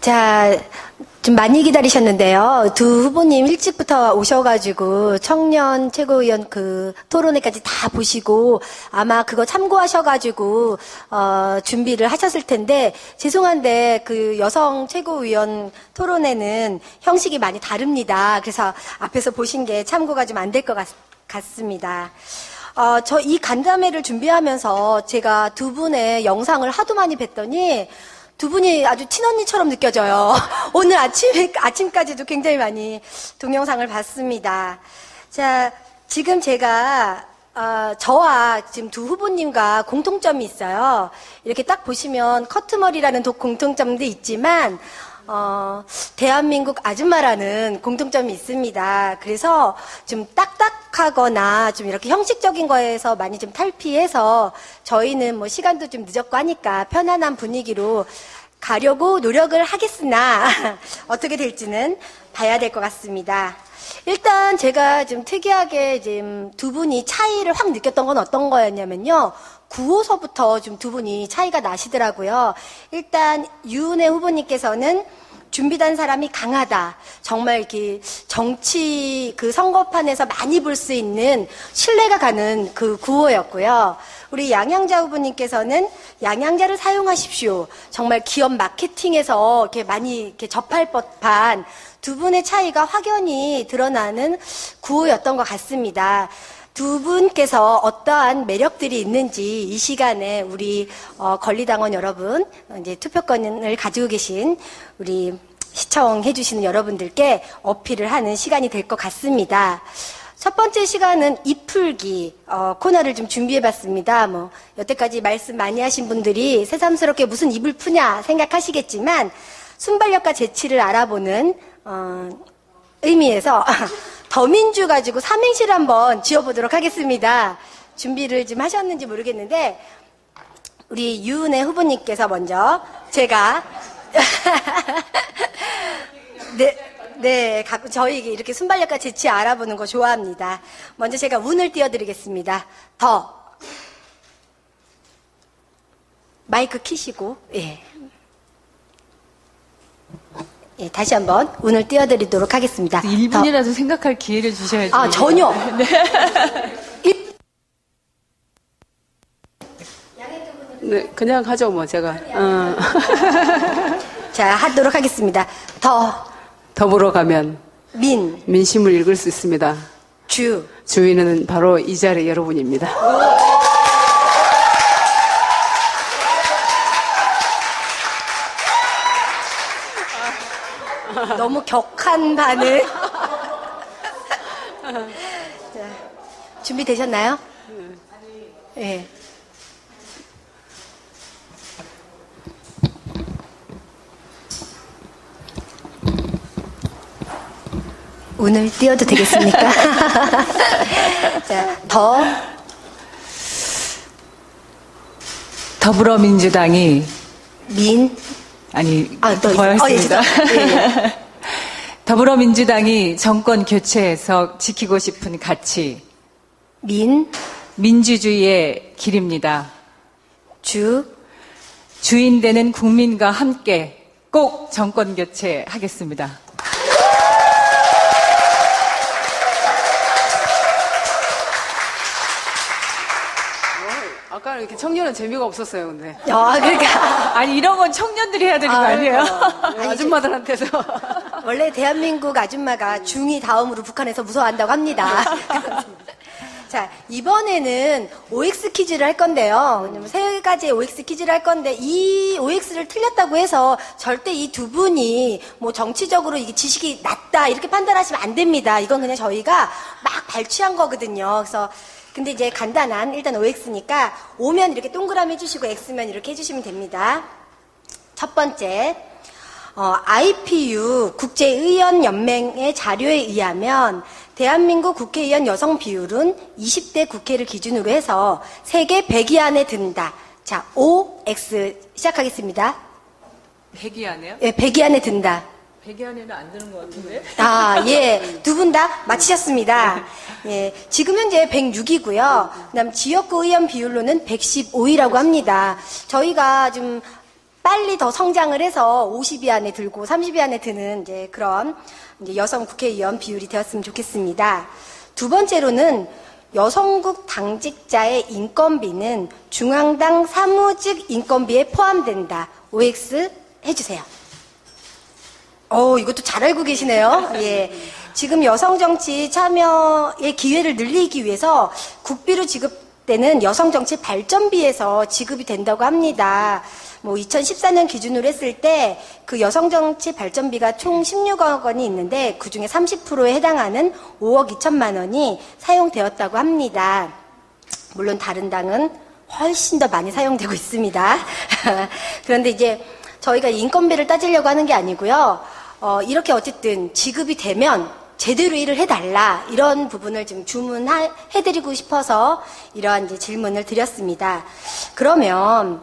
자, 좀 많이 기다리셨는데요. 두 후보님 일찍부터 오셔가지고 청년 최고위원 그 토론회까지 다 보시고 아마 그거 참고하셔가지고 준비를 하셨을 텐데 죄송한데 그 여성 최고위원 토론회는 형식이 많이 다릅니다. 그래서 앞에서 보신 게 참고가 좀 안 될 것 같습니다. 저 이 간담회를 준비하면서 제가 두 분의 영상을 하도 많이 뵀더니 두 분이 아주 친언니처럼 느껴져요. 오늘 아침까지도 굉장히 많이 동영상을 봤습니다. 자, 지금 제가, 저와 지금 두 후보님과 공통점이 있어요. 이렇게 딱 보시면 커트머리라는 공통점도 있지만, 대한민국 아줌마라는 공통점이 있습니다. 그래서 좀 딱딱하거나 좀 이렇게 형식적인 거에서 많이 좀 탈피해서 저희는 뭐 시간도 좀 늦었고 하니까 편안한 분위기로 가려고 노력을 하겠으나 어떻게 될지는 봐야 될 것 같습니다. 일단 제가 좀 특이하게 지금 두 분이 차이를 확 느꼈던 건 어떤 거였냐면요. 9호서부터 좀 두 분이 차이가 나시더라고요. 일단 유은혜 후보님께서는 준비된 사람이 강하다. 정말 이렇게 정치 그 선거판에서 많이 볼 수 있는 신뢰가 가는 그 구호였고요. 우리 양양자 후보님께서는 양양자를 사용하십시오. 정말 기업 마케팅에서 이렇게 많이 이렇게 접할 법한 두 분의 차이가 확연히 드러나는 구호였던 것 같습니다. 두 분께서 어떠한 매력들이 있는지 이 시간에 우리 권리당원 여러분, 이제 투표권을 가지고 계신 우리 시청해 주시는 여러분들께 어필을 하는 시간이 될 것 같습니다. 첫 번째 시간은 입풀기 코너를 좀 준비해봤습니다. 뭐 여태까지 말씀 많이 하신 분들이 새삼스럽게 무슨 입을 푸냐 생각하시겠지만 순발력과 재치를 알아보는 의미에서 더민주 가지고 삼행시를 한번 지어보도록 하겠습니다. 준비를 좀 하셨는지 모르겠는데 우리 유은혜 후보님께서 먼저 제가 네, 저희 이렇게 순발력과 재치 알아보는 거 좋아합니다. 먼저 제가 운을 띄워드리겠습니다. 마이크 키시고 예, 다시 한번 운을 띄워드리도록 하겠습니다. 1분이라도 생각할 기회를 주셔야죠. 전혀. 네. 네, 그냥 하죠, 뭐, 제가. 자, 하도록 하겠습니다. 더불어 가면 민심을 읽을 수 있습니다. 주인은 바로 이 자리 여러분입니다. 너무 격한 반응. 자, 준비되셨나요? 네. 운을 띄워도 되겠습니까? 자, 더불어민주당이 더 하겠습니다. 예. 더불어민주당이 정권 교체해서 지키고 싶은 가치 민주주의의 길입니다. 주인 되는 국민과 함께 꼭 정권 교체하겠습니다. 아까 이렇게 청년은 재미가 없었어요, 근데. 그러니까. 아니, 이런 건 청년들이 해야 되는 거 아니에요? 아줌마들한테서. 원래 대한민국 아줌마가 중이 다음으로 북한에서 무서워한다고 합니다. 자, 이번에는 OX 퀴즈를 할 건데요. 세 가지의 OX 퀴즈를 할 건데, 이 OX를 틀렸다고 해서 절대 이 두 분이 뭐 정치적으로 이게 지식이 낮다, 이렇게 판단하시면 안 됩니다. 이건 그냥 저희가 막 발췌한 거거든요. 그래서 근데 이제 간단한 일단 OX니까 O면 이렇게 동그라미 해주시고 X면 이렇게 해주시면 됩니다. 첫 번째, IPU 국제의원연맹의 자료에 의하면 대한민국 국회의원 여성 비율은 20대 국회를 기준으로 해서 세계 100위 안에 든다. 자, OX 시작하겠습니다. 100위 안에요? 네, 100위 안에 든다. 100위 안에는 안 드는 것 같은데? 예. 두 분 다 맞히셨습니다. 예. 지금 현재 106이고요. 그다음 지역구 의원 비율로는 115위라고 합니다. 저희가 좀 빨리 더 성장을 해서 50위 안에 들고 30위 안에 드는 이제 그런 이제 여성 국회의원 비율이 되었으면 좋겠습니다. 두 번째로는 여성국 당직자의 인건비는 중앙당 사무직 인건비에 포함된다. OX 해주세요. 이것도 잘 알고 계시네요. 예. 지금 여성 정치 참여의 기회를 늘리기 위해서 국비로 지급되는 여성 정치 발전비에서 지급이 된다고 합니다. 2014년 기준으로 했을 때 그 여성 정치 발전비가 총 16억 원이 있는데 그 중에 30%에 해당하는 5억 2천만 원이 사용되었다고 합니다. 물론 다른 당은 훨씬 더 많이 사용되고 있습니다. 그런데 이제 저희가 인건비를 따지려고 하는 게 아니고요. 이렇게 어쨌든 지급이 되면 제대로 일을 해달라 이런 부분을 지금 주문해드리고 싶어서 이러한 이제 질문을 드렸습니다. 그러면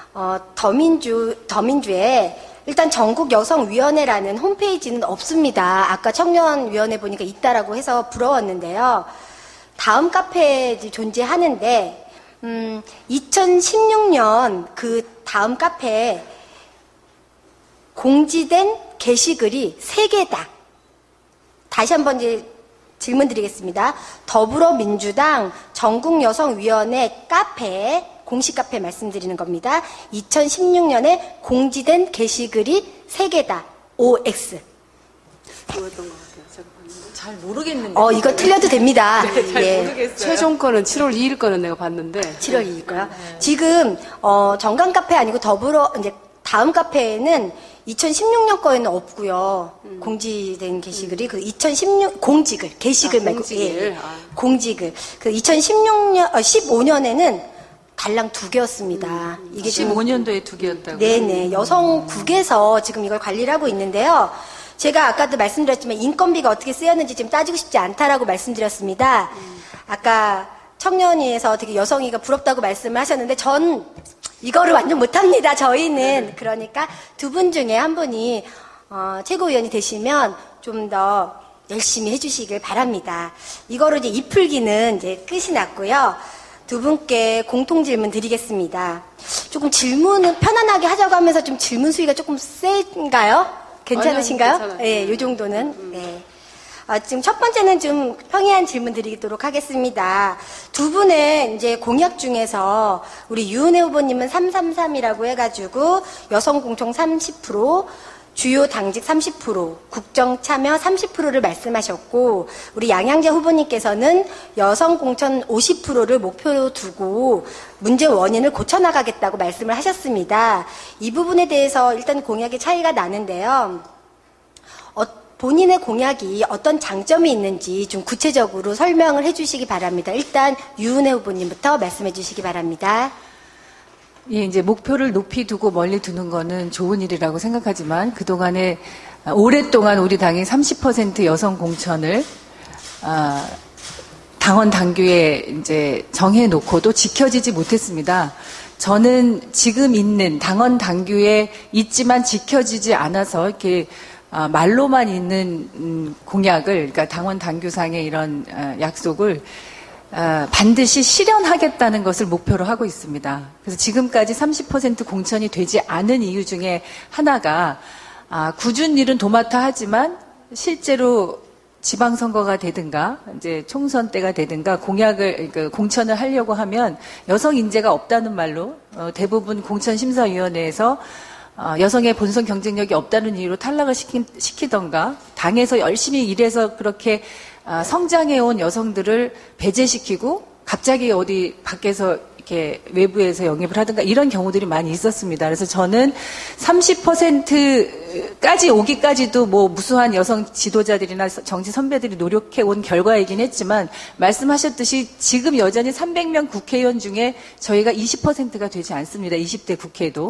더민주에 일단 전국여성위원회라는 홈페이지는 없습니다. 아까 청년위원회 보니까 있다라고 해서 부러웠는데요. 다음 카페 존재하는데 2016년 그 다음 카페에 공지된 게시글이 3개다. 다시 한번 이제 질문 드리겠습니다. 더불어민주당 전국여성위원회 카페, 공식 카페 말씀드리는 겁니다. 2016년에 공지된 게시글이 3개다. OX. 뭐였던 것 같아요. 제가 봤는데. 잘 모르겠는데. 이거 틀려도 됩니다. 네, 잘 예. 모르겠어요. 최종 거는 7월 2일 거는 내가 봤는데. 7월 2일까요? 지금 정강 카페 아니고 이제 다음 카페에는 2016년 거에는 없고요. 공지된 게시글이 그 2016 게시글 말고 공지글. 예. 공지글. 그 2016년 15년에는 달랑 2개였습니다. 이게 15년도에 2개였다고요? 네네. 여성국에서 지금 이걸 관리를 하고 있는데요. 제가 아까도 말씀드렸지만 인건비가 어떻게 쓰였는지 지금 따지고 싶지 않다라고 말씀드렸습니다. 아까 청년위에서 되게 여성이가 부럽다고 말씀을 하셨는데 전 이거를 완전 못합니다. 저희는. 그러니까 두 분 중에 한 분이 최고위원이 되시면 좀 더 열심히 해주시길 바랍니다. 이거로 이제 입풀기는 이제 끝이 났고요. 두 분께 공통 질문 드리겠습니다. 조금 질문을 편안하게 하자고 하면서 좀 질문 수위가 조금 센가요? 괜찮으신가요? 괜찮아요. 네, 이 정도는. 네. 지금 첫 번째는 좀 평이한 질문 드리도록 하겠습니다. 두 분의 이제 공약 중에서 우리 유은혜 후보님은 333이라고 해가지고 여성 공청 30%, 주요 당직 30%, 국정 참여 30%를 말씀하셨고, 우리 양양자 후보님께서는 여성 공천 50%를 목표로 두고 문제 원인을 고쳐나가겠다고 말씀을 하셨습니다. 이 부분에 대해서 일단 공약의 차이가 나는데요. 본인의 공약이 어떤 장점이 있는지 좀 구체적으로 설명을 해주시기 바랍니다. 일단 유은혜 후보님부터 말씀해 주시기 바랍니다. 예, 이제 목표를 높이 두고 멀리 두는 거는 좋은 일이라고 생각하지만 그동안에 오랫동안 우리 당이 30% 여성 공천을 당원 당규에 이제 정해놓고도 지켜지지 못했습니다. 저는 지금 있는 당원 당규에 있지만 지켜지지 않아서 이렇게 말로만 있는 공약을, 그러니까 당원 당규상의 이런 약속을 반드시 실현하겠다는 것을 목표로 하고 있습니다. 그래서 지금까지 30% 공천이 되지 않은 이유 중에 하나가 꾸준 일은 도맡아 하지만 실제로 지방선거가 되든가 이제 총선 때가 되든가 공천을 하려고 하면 여성 인재가 없다는 말로 대부분 공천심사위원회에서 여성의 본선 경쟁력이 없다는 이유로 탈락을 시키던가 당에서 열심히 일해서 그렇게 성장해온 여성들을 배제시키고 갑자기 어디 밖에서 이렇게 외부에서 영입을 하든가 이런 경우들이 많이 있었습니다. 그래서 저는 30%까지 오기까지도 뭐 무수한 여성 지도자들이나 정치 선배들이 노력해온 결과이긴 했지만 말씀하셨듯이 지금 여전히 300명 국회의원 중에 저희가 20%가 되지 않습니다. 20대 국회도.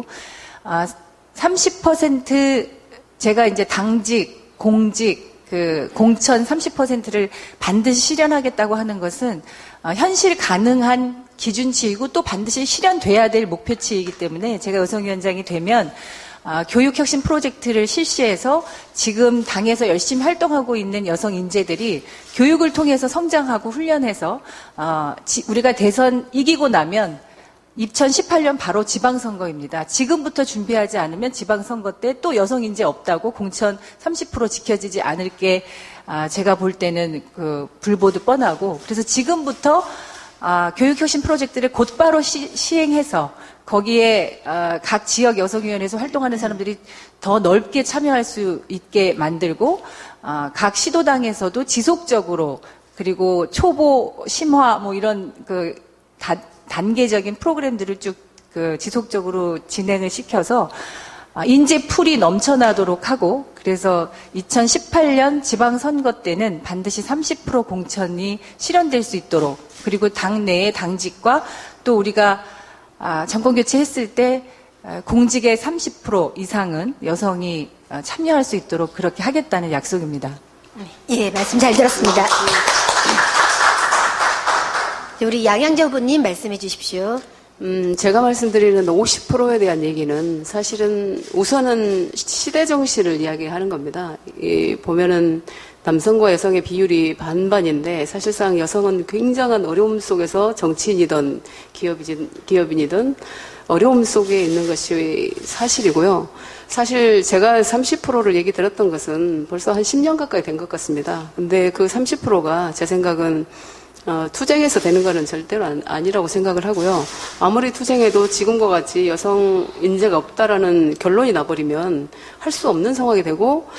30% 제가 이제 당직, 공직, 공천 30%를 반드시 실현하겠다고 하는 것은 현실 가능한 기준치이고 또 반드시 실현돼야 될 목표치이기 때문에 제가 여성위원장이 되면 교육혁신 프로젝트를 실시해서 지금 당에서 열심히 활동하고 있는 여성 인재들이 교육을 통해서 성장하고 훈련해서 우리가 대선 이기고 나면 2018년 바로 지방선거입니다. 지금부터 준비하지 않으면 지방선거 때 또 여성 인재 없다고 공천 30% 지켜지지 않을 게 제가 볼 때는 그 불보듯 뻔하고, 그래서 지금부터 교육혁신 프로젝트를 곧바로 시행해서 거기에 각 지역 여성위원회에서 활동하는 사람들이 더 넓게 참여할 수 있게 만들고, 각 시도당에서도 지속적으로, 그리고 초보 심화 뭐 이런 그 단계적인 프로그램들을 쭉 그 지속적으로 진행을 시켜서 인재 풀이 넘쳐나도록 하고, 그래서 2018년 지방선거 때는 반드시 30% 공천이 실현될 수 있도록, 그리고 당내의 당직과 또 우리가 정권 교체했을 때 공직의 30% 이상은 여성이 참여할 수 있도록 그렇게 하겠다는 약속입니다. 예, 말씀 잘 들었습니다. 우리 양양재 후보님 말씀해 주십시오. 제가 말씀드리는 50%에 대한 얘기는 사실은 우선은 시대 정신을 이야기하는 겁니다. 보면은 남성과 여성의 비율이 반반인데 사실상 여성은 굉장한 어려움 속에서 정치인이든 기업인이든 어려움 속에 있는 것이 사실이고요. 사실 제가 30%를 얘기 들었던 것은 벌써 한 10년 가까이 된 것 같습니다. 근데 그 30%가 제 생각은 투쟁해서 되는 거는 절대로 아니라고 생각을 하고요. 아무리 투쟁해도 지금과 같이 여성 인재가 없다라는 결론이 나버리면 할 수 없는 상황이 되고,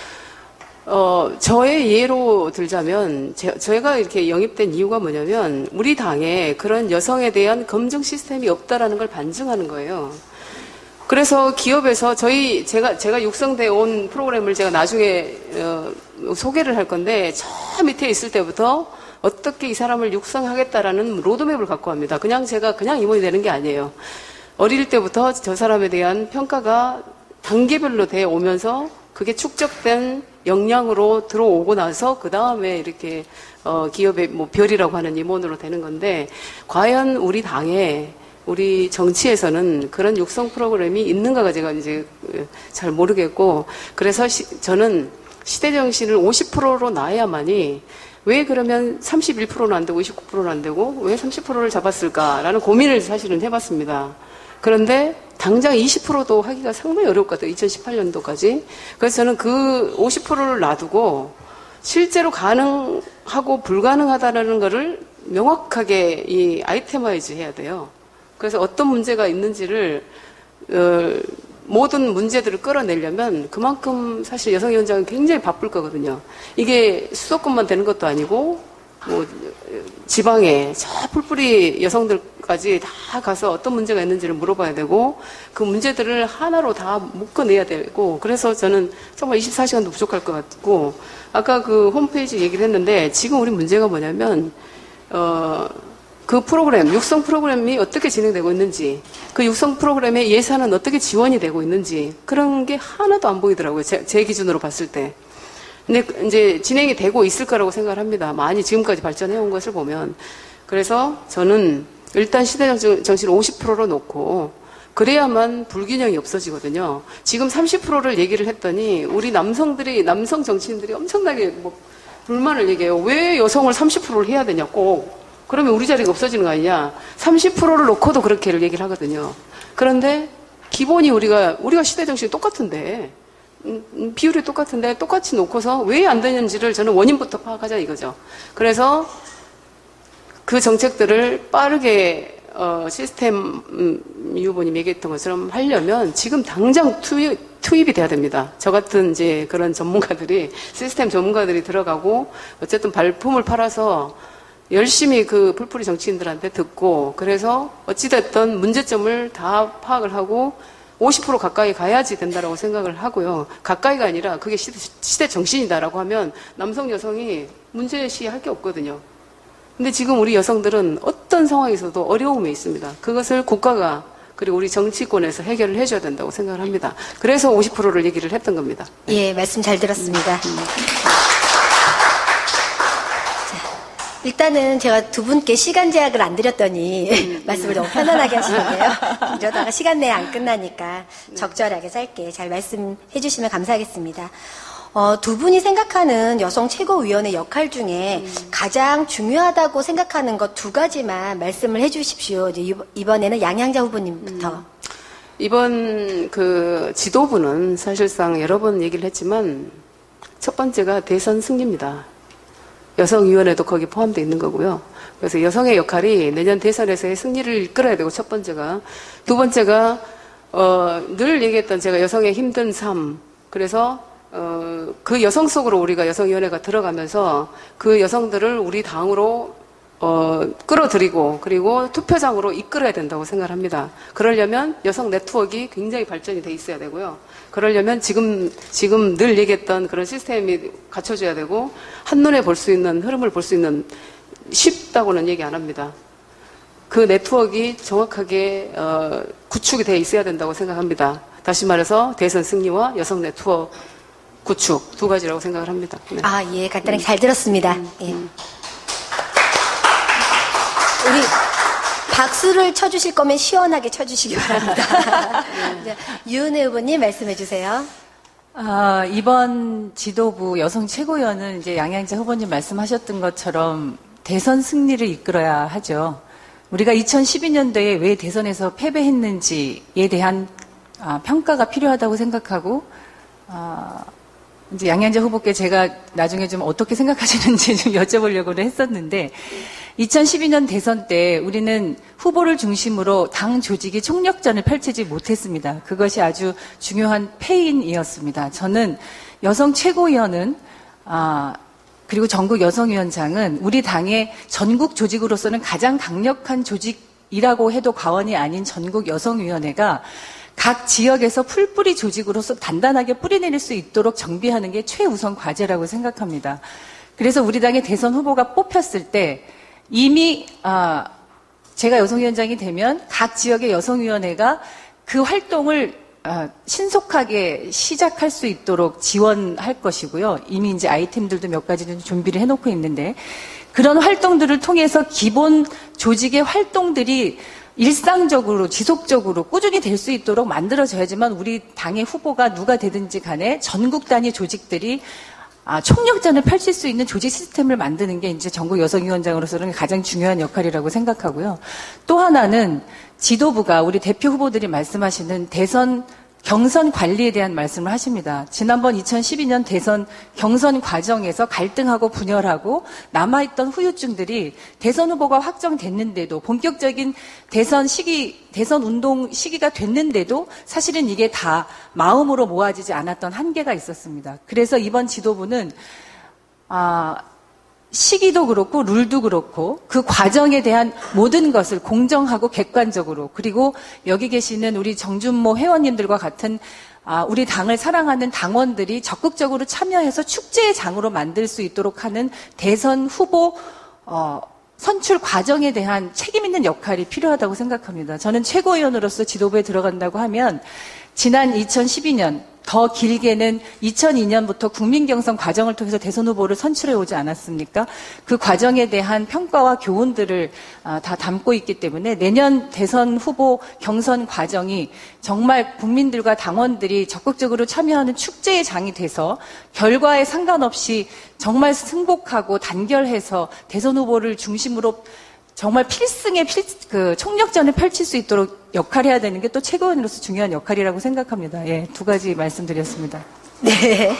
저의 예로 들자면, 제가 이렇게 영입된 이유가 뭐냐면, 우리 당에 그런 여성에 대한 검증 시스템이 없다라는 걸 반증하는 거예요. 그래서 기업에서 제가 육성돼 온 프로그램을 제가 나중에, 소개를 할 건데, 저 밑에 있을 때부터 어떻게 이 사람을 육성하겠다라는 로드맵을 갖고 합니다. 제가 그냥 임원이 되는 게 아니에요. 어릴 때부터 저 사람에 대한 평가가 단계별로 돼 오면서 그게 축적된 역량으로 들어오고 나서 그 다음에 이렇게 기업의 뭐 별이라고 하는 임원으로 되는 건데, 과연 우리 당에 우리 정치에서는 그런 육성 프로그램이 있는가가 제가 이제 잘 모르겠고, 그래서 저는 시대 정신을 50%로 놔야만이, 왜 그러면 31%는 안 되고 29%는 안 되고 왜 30%를 잡았을까라는 고민을 사실은 해봤습니다. 그런데 당장 20%도 하기가 상당히 어려울 것 같아요. 2018년도까지. 그래서 저는 그 50%를 놔두고 실제로 가능하고 불가능하다는 거를 명확하게 이 아이템화이즈 해야 돼요. 그래서 어떤 문제가 있는지를 모든 문제들을 끌어내려면 그만큼 사실 여성위원장은 굉장히 바쁠 거거든요. 이게 수도권만 되는 것도 아니고 뭐 지방에 저 뿔뿔이 여성들까지 다 가서 어떤 문제가 있는지를 물어봐야 되고 그 문제들을 하나로 다 묶어내야 되고, 그래서 저는 정말 24시간도 부족할 것 같고, 아까 그 홈페이지 얘기를 했는데 지금 우리 문제가 뭐냐면 그 프로그램, 육성 프로그램이 어떻게 진행되고 있는지, 그 육성 프로그램의 예산은 어떻게 지원이 되고 있는지, 그런 게 하나도 안 보이더라고요. 제 기준으로 봤을 때. 근데 이제 진행이 되고 있을 거라고 생각을 합니다. 많이 지금까지 발전해 온 것을 보면. 그래서 저는 일단 시대 정신을 50%로 놓고, 그래야만 불균형이 없어지거든요. 지금 30%를 얘기를 했더니, 우리 남성 정치인들이 엄청나게 뭐 불만을 얘기해요. 왜 여성을 30%를 해야 되냐, 꼭. 그러면 우리 자리가 없어지는 거 아니냐. 30%를 놓고도 그렇게를 얘기를 하거든요. 그런데 기본이 우리가 시대 정신이 똑같은데, 비율이 똑같은데 똑같이 놓고서 왜 안 되는지를 저는 원인부터 파악하자 이거죠. 그래서 그 정책들을 빠르게 시스템 이 후보님 얘기했던 것처럼 하려면 지금 당장 투입이 돼야 됩니다. 저 같은 이제 그런 전문가들이, 시스템 전문가들이 들어가고 어쨌든 발품을 팔아서 열심히 그 풀뿌리 정치인들한테 듣고, 그래서 어찌됐든 문제점을 다 파악을 하고 50% 가까이 가야지 된다라고 생각을 하고요. 가까이가 아니라 그게 시대 정신이다라고 하면 남성, 여성이 문제시할 게 없거든요. 근데 지금 우리 여성들은 어떤 상황에서도 어려움에 있습니다. 그것을 국가가, 그리고 우리 정치권에서 해결을 해줘야 된다고 생각을 합니다. 그래서 50%를 얘기를 했던 겁니다. 예, 말씀 잘 들었습니다. 일단은 제가 두 분께 시간 제약을 안 드렸더니 말씀을 너무 편안하게 하시는데요. 이러다가 시간 내에 안 끝나니까 적절하게 짧게 잘 말씀해 주시면 감사하겠습니다. 두 분이 생각하는 여성 최고위원의 역할 중에 가장 중요하다고 생각하는 것 두 가지만 말씀을 해주십시오. 이제 이번에는 양양자 후보님부터. 이번 그 지도부는 사실상 여러 번 얘기를 했지만 첫 번째가 대선 승리입니다. 여성위원회도 거기 포함되어 있는 거고요. 그래서 여성의 역할이 내년 대선에서의 승리를 이끌어야 되고 첫 번째가. 두 번째가 늘 얘기했던 제가 여성의 힘든 삶. 그래서 그 여성 속으로 우리가 여성위원회가 들어가면서 그 여성들을 우리 당으로 끌어들이고 그리고 투표장으로 이끌어야 된다고 생각을 합니다. 그러려면 여성 네트워크가 굉장히 발전이 돼 있어야 되고요. 그러려면 지금 늘 얘기했던 그런 시스템이 갖춰져야 되고 한눈에 볼 수 있는 흐름을 볼 수 있는 쉽다고는 얘기 안 합니다. 그 네트워크가 정확하게 구축이 돼 있어야 된다고 생각합니다. 다시 말해서 대선 승리와 여성 네트워크 구축 두 가지라고 생각을 합니다. 네. 아, 예, 간단하게 잘 들었습니다. 예. 우리 박수를 쳐주실 거면 시원하게 쳐주시기 바랍니다. 네. 유은혜 후보님 말씀해 주세요. 이번 지도부 여성 최고위원은 이제 양양자 후보님 말씀하셨던 것처럼 대선 승리를 이끌어야 하죠. 우리가 2012년도에 왜 대선에서 패배했는지에 대한 평가가 필요하다고 생각하고 이제 양양자 후보께 제가 나중에 좀 어떻게 생각하시는지 좀 여쭤보려고는 했었는데 2012년 대선 때 우리는 후보를 중심으로 당 조직이 총력전을 펼치지 못했습니다. 그것이 아주 중요한 패인이었습니다. 저는 여성 최고위원은 그리고 전국 여성위원장은 우리 당의 전국 조직으로서는 가장 강력한 조직이라고 해도 과언이 아닌 전국 여성위원회가 각 지역에서 풀뿌리 조직으로서 단단하게 뿌리내릴 수 있도록 정비하는 게 최우선 과제라고 생각합니다. 그래서 우리 당의 대선 후보가 뽑혔을 때 이미 제가 여성위원장이 되면 각 지역의 여성위원회가 그 활동을 신속하게 시작할 수 있도록 지원할 것이고요. 이미 이제 아이템들도 몇 가지 좀 준비를 해놓고 있는데 그런 활동들을 통해서 기본 조직의 활동들이 일상적으로 지속적으로 꾸준히 될 수 있도록 만들어져야지만 우리 당의 후보가 누가 되든지 간에 전국 단위 조직들이 총력전을 펼칠 수 있는 조직 시스템을 만드는 게 이제 전국 여성위원장으로서는 가장 중요한 역할이라고 생각하고요. 또 하나는 지도부가 우리 대표 후보들이 말씀하시는 대선 경선 관리에 대한 말씀을 하십니다. 지난번 2012년 대선 경선 과정에서 갈등하고 분열하고 남아있던 후유증들이 대선 후보가 확정됐는데도 본격적인 대선 운동 시기가 됐는데도 사실은 이게 다 마음으로 모아지지 않았던 한계가 있었습니다. 그래서 이번 지도부는 시기도 그렇고 룰도 그렇고 그 과정에 대한 모든 것을 공정하고 객관적으로 그리고 여기 계시는 우리 정준모 회원님들과 같은 우리 당을 사랑하는 당원들이 적극적으로 참여해서 축제의 장으로 만들 수 있도록 하는 대선 후보 선출 과정에 대한 책임 있는 역할이 필요하다고 생각합니다. 저는 최고위원으로서 지도부에 들어간다고 하면 지난 2012년 더 길게는 2002년부터 국민경선 과정을 통해서 대선 후보를 선출해 오지 않았습니까? 그 과정에 대한 평가와 교훈들을 다 담고 있기 때문에 내년 대선 후보 경선 과정이 정말 국민들과 당원들이 적극적으로 참여하는 축제의 장이 돼서 결과에 상관없이 정말 승복하고 단결해서 대선 후보를 중심으로 정말 필승의 총력전을 펼칠 수 있도록 역할해야 되는 게 또 최고위원으로서 중요한 역할이라고 생각합니다. 예, 두 가지 말씀드렸습니다. 네.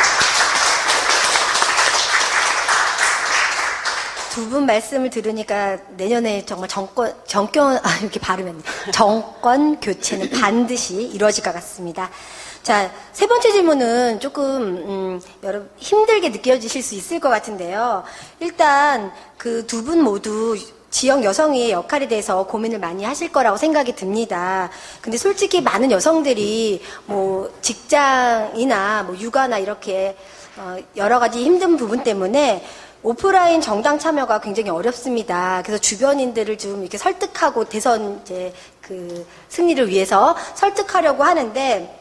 두 분 말씀을 들으니까 내년에 정말 이렇게 발음했네. 정권 교체는 반드시 이루어질 것 같습니다. 자, 세 번째 질문은 조금, 여러분 힘들게 느껴지실 수 있을 것 같은데요. 일단 그 두 분 모두 지역 여성의 역할에 대해서 고민을 많이 하실 거라고 생각이 듭니다. 근데 솔직히 많은 여성들이 뭐 직장이나 뭐 육아나 이렇게 여러 가지 힘든 부분 때문에 오프라인 정당 참여가 굉장히 어렵습니다. 그래서 주변인들을 좀 이렇게 설득하고 대선 이제 그 승리를 위해서 설득하려고 하는데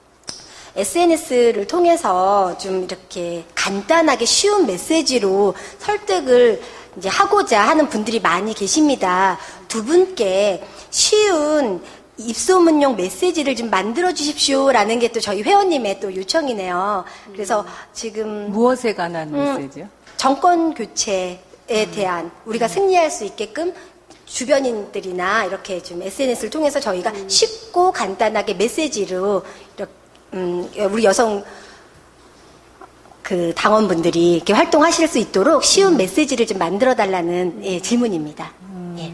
SNS를 통해서 좀 이렇게 간단하게 쉬운 메시지로 설득을 이제 하고자 하는 분들이 많이 계십니다. 두 분께 쉬운 입소문용 메시지를 좀 만들어 주십시오라는 게 또 저희 회원님의 또 요청이네요. 그래서 지금 무엇에 관한 메시지요? 정권 교체에 대한 우리가 승리할 수 있게끔 주변인들이나 이렇게 좀 SNS를 통해서 저희가 쉽고 간단하게 메시지로 이렇게, 우리 여성 그 당원분들이 이렇게 활동하실 수 있도록 쉬운 메시지를 좀 만들어 달라는 예, 질문입니다. 예.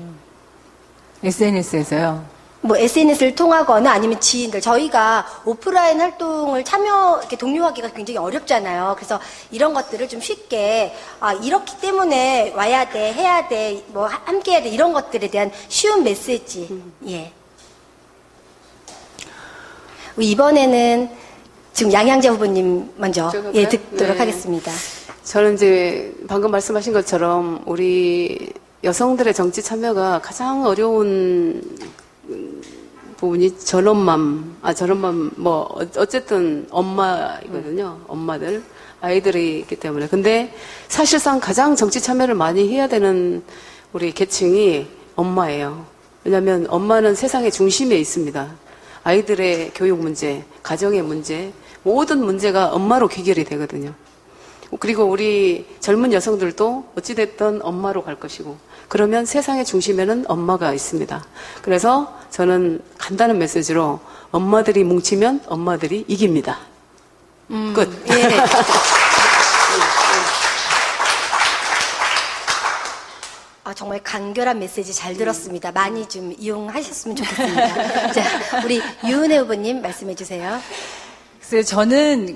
SNS에서요. 뭐 SNS를 통하거나 아니면 지인들 저희가 오프라인 활동을 이렇게 독려하기가 굉장히 어렵잖아요. 그래서 이런 것들을 좀 쉽게 이렇기 때문에 와야 돼, 해야 돼, 뭐 함께 해야 돼 이런 것들에 대한 쉬운 메시지. 예. 이번에는 지금 양양자 후보님 먼저 예 듣도록 네. 하겠습니다. 저는 이제 방금 말씀하신 것처럼 우리 여성들의 정치 참여가 가장 어려운 부분이 전엄맘, 뭐, 어쨌든 엄마이거든요. 엄마들, 아이들이 있기 때문에. 근데 사실상 가장 정치 참여를 많이 해야 되는 우리 계층이 엄마예요. 왜냐하면 엄마는 세상의 중심에 있습니다. 아이들의 교육 문제, 가정의 문제, 모든 문제가 엄마로 귀결이 되거든요. 그리고 우리 젊은 여성들도 어찌됐든 엄마로 갈 것이고, 그러면 세상의 중심에는 엄마가 있습니다. 그래서 저는 간단한 메시지로 엄마들이 뭉치면 엄마들이 이깁니다. 끝. 예. 정말 간결한 메시지 잘 들었습니다. 많이 좀 이용하셨으면 좋겠습니다. 자, 우리 유은혜 후보님 말씀해 주세요. 글쎄요, 저는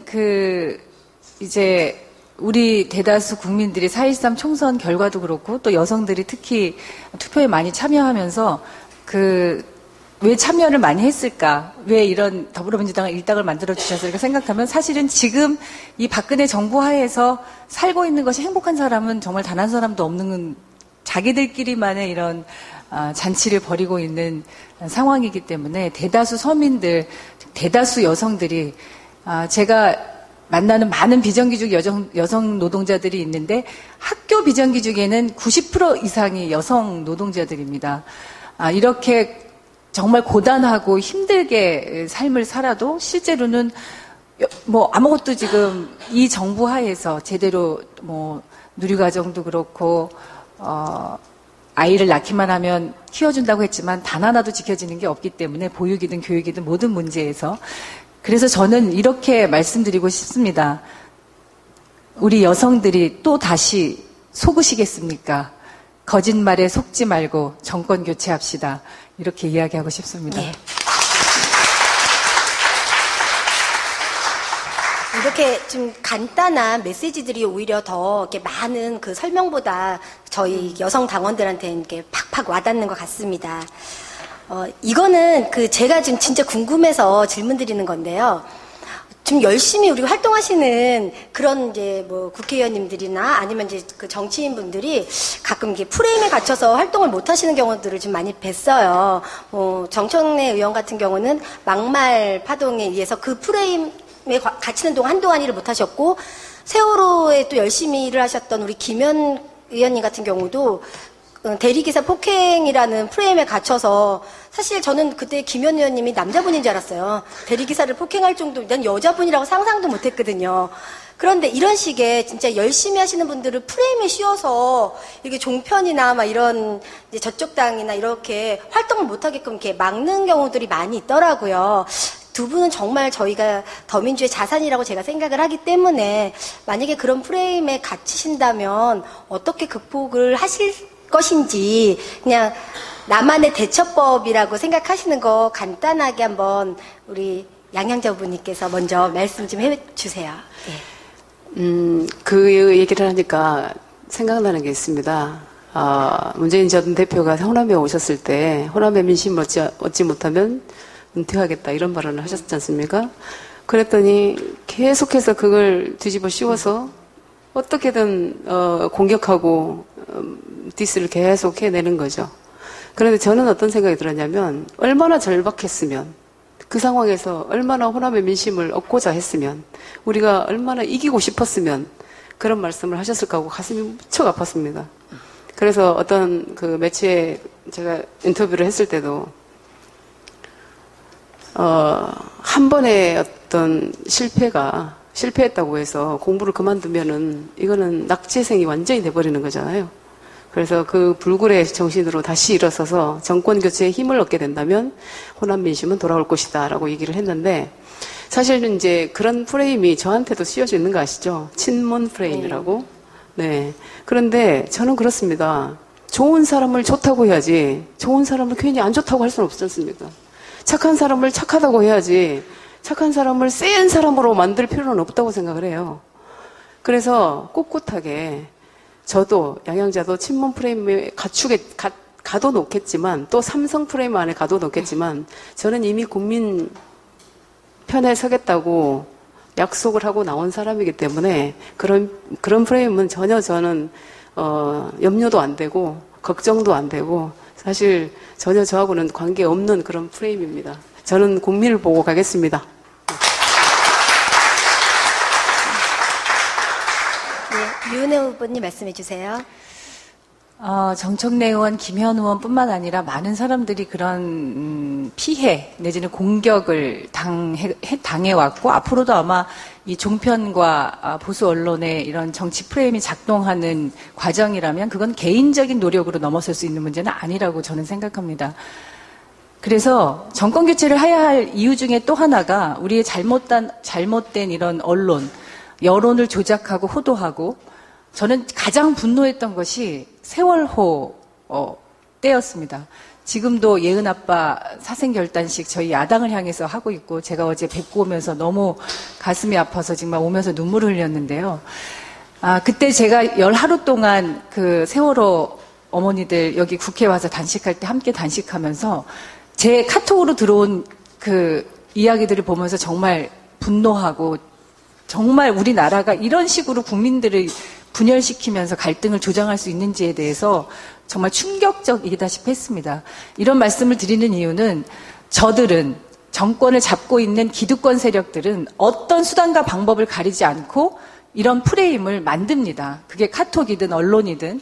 이제 우리 대다수 국민들이 4.13 총선 결과도 그렇고 또 여성들이 특히 투표에 많이 참여하면서 왜 참여를 많이 했을까? 왜 이런 더불어민주당을 일당을 만들어주셨을까 생각하면 사실은 지금 이 박근혜 정부 하에서 살고 있는 것이 행복한 사람은 정말 단 한 사람도 없는 자기들끼리만의 이런 잔치를 벌이고 있는 상황이기 때문에 대다수 서민들, 대다수 여성들이 제가 만나는 많은 비정규직 여성 노동자들이 있는데 학교 비정규직에는 90% 이상이 여성 노동자들입니다. 이렇게 정말 고단하고 힘들게 삶을 살아도 실제로는 뭐 아무것도 지금 이 정부 하에서 제대로 뭐 누리과정도 그렇고 아이를 낳기만 하면 키워준다고 했지만 단 하나도 지켜지는 게 없기 때문에 보육이든 교육이든 모든 문제에서 그래서 저는 이렇게 말씀드리고 싶습니다. 우리 여성들이 또 다시 속으시겠습니까? 거짓말에 속지 말고 정권 교체합시다. 이렇게 이야기하고 싶습니다. 네. 이렇게 좀 간단한 메시지들이 오히려 더 이렇게 많은 그 설명보다 저희 여성 당원들한테 이렇게 팍팍 와닿는 것 같습니다. 이거는 제가 지금 진짜 궁금해서 질문 드리는 건데요. 좀 열심히 우리 활동하시는 그런 이제 뭐 국회의원님들이나 아니면 이제 그 정치인분들이 가끔 이게 프레임에 갇혀서 활동을 못 하시는 경우들을 좀 많이 뵀어요. 정청래 의원 같은 경우는 막말 파동에 의해서 그 프레임에 갇히는 동안 한동안 일을 못 하셨고, 세월호에 또 열심히 일을 하셨던 우리 김현 의원님 같은 경우도 대리기사 폭행이라는 프레임에 갇혀서 사실 저는 그때 김현 의원님이 남자분인 줄 알았어요. 대리기사를 폭행할 정도, 난 여자분이라고 상상도 못했거든요. 그런데 이런 식의 진짜 열심히 하시는 분들을 프레임에 씌워서 이게 종편이나 막 이런 이제 저쪽 당이나 이렇게 활동을 못하게끔 이렇게 막는 경우들이 많이 있더라고요. 두 분은 정말 저희가 더민주의 자산이라고 제가 생각을 하기 때문에 만약에 그런 프레임에 갇히신다면 어떻게 극복을 하실 것인지 그냥 나만의 대처법이라고 생각하시는 거 간단하게 한번 우리 양양자 후보님께서 먼저 말씀 좀 해주세요. 네. 그 얘기를 하니까 생각나는 게 있습니다. 문재인 전 대표가 호남에 오셨을 때 호남의 민심을 얻지 못하면 은퇴하겠다 이런 발언을 하셨지 않습니까? 그랬더니 계속해서 그걸 뒤집어 씌워서 어떻게든 공격하고 디스를 계속 해내는 거죠. 그런데 저는 어떤 생각이 들었냐면 얼마나 절박했으면 그 상황에서 얼마나 호남의 민심을 얻고자 했으면 우리가 얼마나 이기고 싶었으면 그런 말씀을 하셨을까 하고 가슴이 무척 아팠습니다. 그래서 어떤 그 매체에 제가 인터뷰를 했을 때도 한 번의 어떤 실패했다고 해서 공부를 그만두면은 이거는 낙제생이 완전히 돼버리는 거잖아요. 그래서 그 불굴의 정신으로 다시 일어서서 정권 교체에 힘을 얻게 된다면 호남 민심은 돌아올 것이다 라고 얘기를 했는데, 사실은 이제 그런 프레임이 저한테도 씌워져 있는 거 아시죠? 친문 프레임이라고. 네. 그런데 저는 그렇습니다. 좋은 사람을 좋다고 해야지 좋은 사람을 괜히 안 좋다고 할 수는 없지 않습니까? 착한 사람을 착하다고 해야지 착한 사람을 센 사람으로 만들 필요는 없다고 생각을 해요. 그래서 꿋꿋하게 저도 양양자도 친문 프레임에 가둬놓겠지만 또 삼성 프레임 안에 가둬놓겠지만 저는 이미 국민 편에 서겠다고 약속을 하고 나온 사람이기 때문에 그런 프레임은 전혀 저는 염려도 안 되고 걱정도 안 되고 사실 전혀 저하고는 관계없는 그런 프레임입니다. 저는 국민을 보고 가겠습니다. 네, 유은혜 후보님 말씀해 주세요. 정청래 의원, 김현 의원뿐만 아니라 많은 사람들이 그런 피해 내지는 공격을 당해왔고 앞으로도 아마 이 종편과 보수 언론의 이런 정치 프레임이 작동하는 과정이라면 그건 개인적인 노력으로 넘어설 수 있는 문제는 아니라고 저는 생각합니다. 그래서 정권 교체를 해야 할 이유 중에 또 하나가 우리의 잘못된 이런 언론, 여론을 조작하고 호도하고, 저는 가장 분노했던 것이 세월호 때였습니다. 지금도 예은 아빠 사생결단식 저희 야당을 향해서 하고 있고, 제가 어제 뵙고 오면서 너무 가슴이 아파서 정말 오면서 눈물을 흘렸는데요. 그때 제가 열 하루 동안 그 세월호 어머니들 여기 국회 와서 단식할 때 함께 단식하면서 제 카톡으로 들어온 그 이야기들을 보면서 정말 분노하고, 정말 우리나라가 이런 식으로 국민들을 분열시키면서 갈등을 조장할 수 있는지에 대해서 정말 충격적이다시피 했습니다. 이런 말씀을 드리는 이유는 저들은, 정권을 잡고 있는 기득권 세력들은 어떤 수단과 방법을 가리지 않고 이런 프레임을 만듭니다. 그게 카톡이든 언론이든.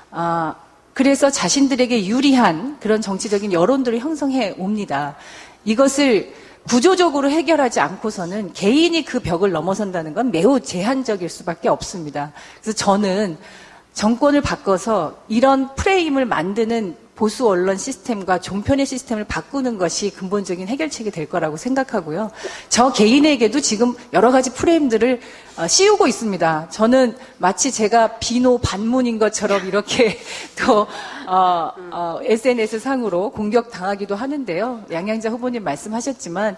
그래서 자신들에게 유리한 그런 정치적인 여론들을 형성해 옵니다. 이것을 구조적으로 해결하지 않고서는 개인이 그 벽을 넘어선다는 건 매우 제한적일 수밖에 없습니다. 그래서 저는 정권을 바꿔서 이런 프레임을 만드는 보수 언론 시스템과 종편의 시스템을 바꾸는 것이 근본적인 해결책이 될 거라고 생각하고요. 저 개인에게도 지금 여러 가지 프레임들을 씌우고 있습니다. 저는 마치 제가 비노 반문인 것처럼 이렇게 또 SNS 상으로 공격당하기도 하는데요. 양양자 후보님 말씀하셨지만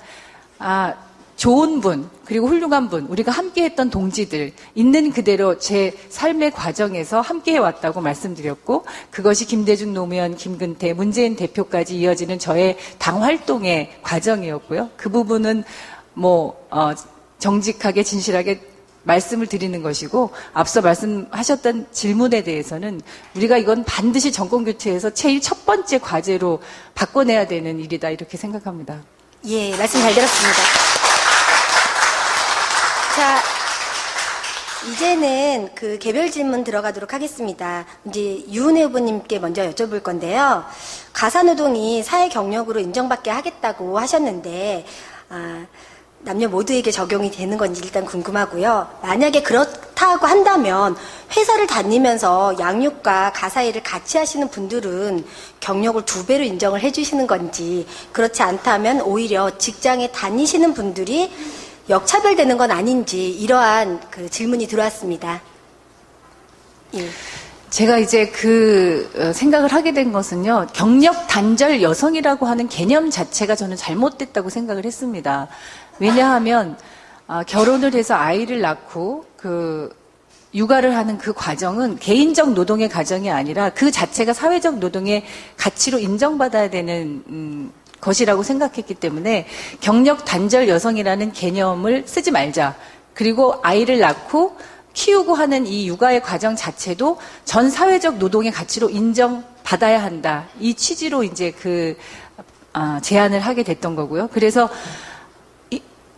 좋은 분, 그리고 훌륭한 분, 우리가 함께했던 동지들, 있는 그대로 제 삶의 과정에서 함께해왔다고 말씀드렸고, 그것이 김대중, 노무현, 김근태, 문재인 대표까지 이어지는 저의 당 활동의 과정이었고요. 그 부분은 정직하게, 진실하게 말씀을 드리는 것이고, 앞서 말씀하셨던 질문에 대해서는 우리가 이건 반드시 정권교체에서 제일 첫 번째 과제로 바꿔내야 되는 일이다, 이렇게 생각합니다. 예, 말씀 잘 들었습니다. 자, 이제는 그 개별 질문 들어가도록 하겠습니다. 이제 유은혜 후보님께 먼저 여쭤볼 건데요. 가사노동이 사회 경력으로 인정받게 하겠다고 하셨는데, 남녀 모두에게 적용이 되는 건지 일단 궁금하고요. 만약에 그렇다고 한다면 회사를 다니면서 양육과 가사일을 같이 하시는 분들은 경력을 2배로 인정을 해주시는 건지, 그렇지 않다면 오히려 직장에 다니시는 분들이 역차별되는 건 아닌지, 이러한 그 질문이 들어왔습니다. 예. 제가 이제 생각을 하게 된 것은요, 경력 단절 여성이라고 하는 개념 자체가 저는 잘못됐다고 생각을 했습니다. 왜냐하면, 결혼을 해서 아이를 낳고, 육아를 하는 그 과정은 개인적 노동의 과정이 아니라 그 자체가 사회적 노동의 가치로 인정받아야 되는, 것이라고 생각했기 때문에 경력 단절 여성이라는 개념을 쓰지 말자. 그리고 아이를 낳고 키우고 하는 이 육아의 과정 자체도 전 사회적 노동의 가치로 인정받아야 한다. 이 취지로 이제 제안을 하게 됐던 거고요. 그래서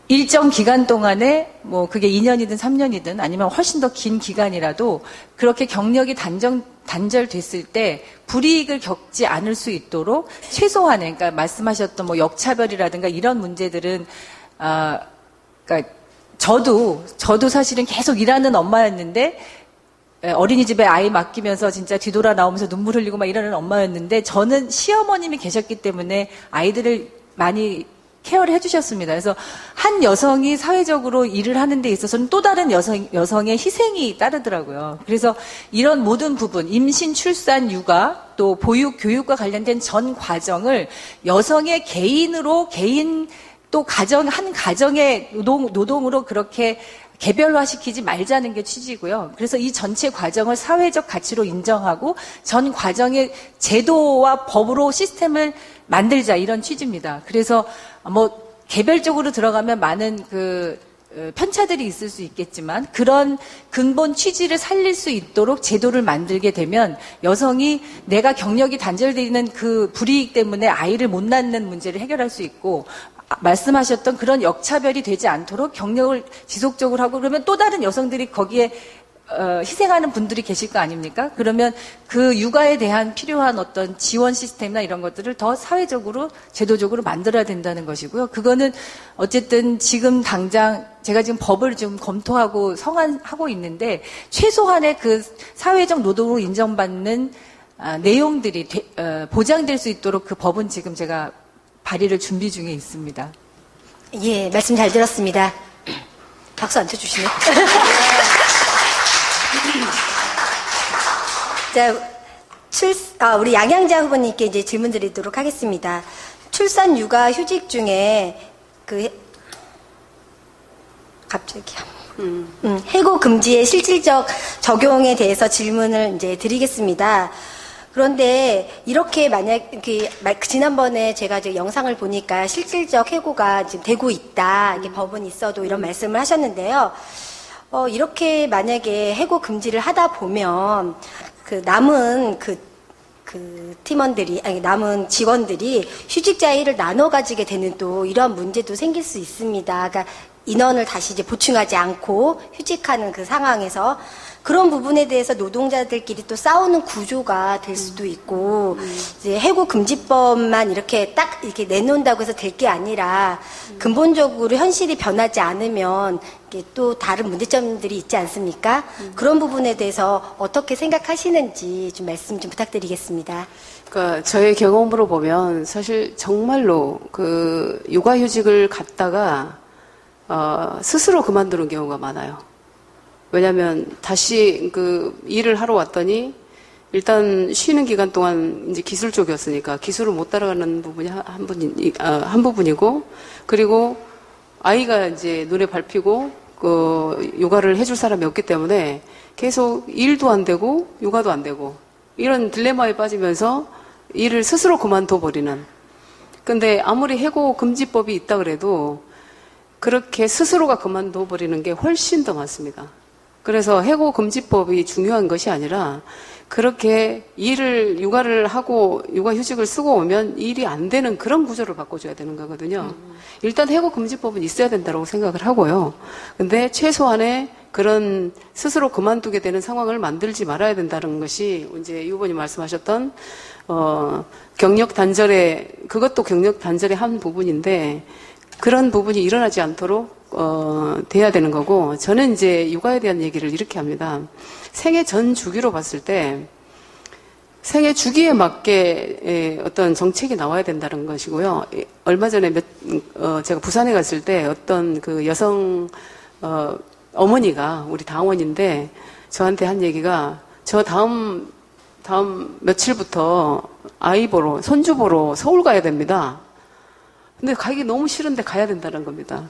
일정 기간 동안에 뭐 그게 2년이든 3년이든 아니면 훨씬 더 긴 기간이라도 그렇게 경력이 단절됐을 때 불이익을 겪지 않을 수 있도록 최소한의, 그러니까 말씀하셨던 뭐 역차별이라든가 이런 문제들은 그러니까 저도 사실은 계속 일하는 엄마였는데 어린이집에 아이 맡기면서 진짜 뒤돌아 나오면서 눈물 흘리고 막 이러는 엄마였는데 저는 시어머님이 계셨기 때문에 아이들을 많이 케어를 해주셨습니다. 그래서 한 여성이 사회적으로 일을 하는 데 있어서는 또 다른 여성의 희생이 따르더라고요. 그래서 이런 모든 부분, 임신, 출산, 육아, 또 보육, 교육과 관련된 전 과정을 여성의 개인 또 한 가정의 노동으로 그렇게 개별화시키지 말자는 게 취지고요. 그래서 이 전체 과정을 사회적 가치로 인정하고 전 과정의 제도와 법으로 시스템을 만들자, 이런 취지입니다. 그래서 뭐 개별적으로 들어가면 많은 편차들이 있을 수 있겠지만 그런 근본 취지를 살릴 수 있도록 제도를 만들게 되면 여성이 내가 경력이 단절되는 그 불이익 때문에 아이를 못 낳는 문제를 해결할 수 있고, 말씀하셨던 그런 역차별이 되지 않도록 경력을 지속적으로 하고, 그러면 또 다른 여성들이 거기에 희생하는 분들이 계실 거 아닙니까? 그러면 그 육아에 대한 필요한 어떤 지원 시스템이나 이런 것들을 더 사회적으로, 제도적으로 만들어야 된다는 것이고요. 그거는 어쨌든 지금 당장 제가 지금 법을 좀 검토하고 성안하고 있는데 최소한의 그 사회적 노동으로 인정받는 내용들이 보장될 수 있도록 그 법은 지금 제가 발의를 준비 중에 있습니다. 예, 말씀 잘 들었습니다. 박수 안 쳐주시네. 자, 우리 양양자 후보님께 이제 질문 드리도록 하겠습니다. 출산, 육아, 휴직 중에 해고 금지의 실질적 적용에 대해서 질문을 이제 드리겠습니다. 그런데 이렇게 만약 지난번에 제가 이제 영상을 보니까 실질적 해고가 지금 되고 있다, 이게 법은 있어도 이런 말씀을 하셨는데요. 이렇게 만약에 해고 금지를 하다 보면 남은 팀원들이, 남은 직원들이 휴직자일을 나눠 가지게 되는 또 이러한 문제도 생길 수 있습니다. 그러니까 인원을 다시 이제 보충하지 않고 휴직하는 그 상황에서 그런 부분에 대해서 노동자들끼리 또 싸우는 구조가 될 수도 있고, 이제 해고 금지법만 이렇게 딱 이렇게 내놓는다고 해서 될 게 아니라 근본적으로 현실이 변하지 않으면 이게 또 다른 문제점들이 있지 않습니까? 그런 부분에 대해서 어떻게 생각하시는지 좀 말씀 좀 부탁드리겠습니다. 그러니까 저의 경험으로 보면 사실 정말로 그 육아휴직을 갖다가 스스로 그만두는 경우가 많아요. 왜냐하면 다시 그 일을 하러 왔더니 일단 쉬는 기간 동안 이제 기술 쪽이었으니까 기술을 못 따라가는 부분이 한 부분이고, 그리고 아이가 이제 눈에 밟히고 그 육아를 해줄 사람이 없기 때문에 계속 일도 안 되고 육아도 안 되고 이런 딜레마에 빠지면서 일을 스스로 그만둬 버리는. 근데 아무리 해고 금지법이 있다 그래도 그렇게 스스로가 그만둬 버리는 게 훨씬 더 많습니다. 그래서 해고 금지법이 중요한 것이 아니라 그렇게 육아를 하고 육아휴직을 쓰고 오면 일이 안 되는 그런 구조를 바꿔줘야 되는 거거든요. 일단 해고 금지법은 있어야 된다고 생각을 하고요. 근데 최소한의 그런 스스로 그만두게 되는 상황을 만들지 말아야 된다는 것이 이제 유 후보님 말씀하셨던 경력 단절의, 그것도 경력 단절의 한 부분인데 그런 부분이 일어나지 않도록 돼야 되는 거고, 저는 이제 육아에 대한 얘기를 이렇게 합니다. 생애 전 주기로 봤을 때 생애 주기에 맞게 어떤 정책이 나와야 된다는 것이고요. 얼마 전에 제가 부산에 갔을 때 어떤 그 여성 어머니가 우리 당원인데 저한테 한 얘기가, 저 다음 며칠부터 아이 보러, 손주 보러 서울 가야 됩니다. 근데 가기 너무 싫은데 가야 된다는 겁니다.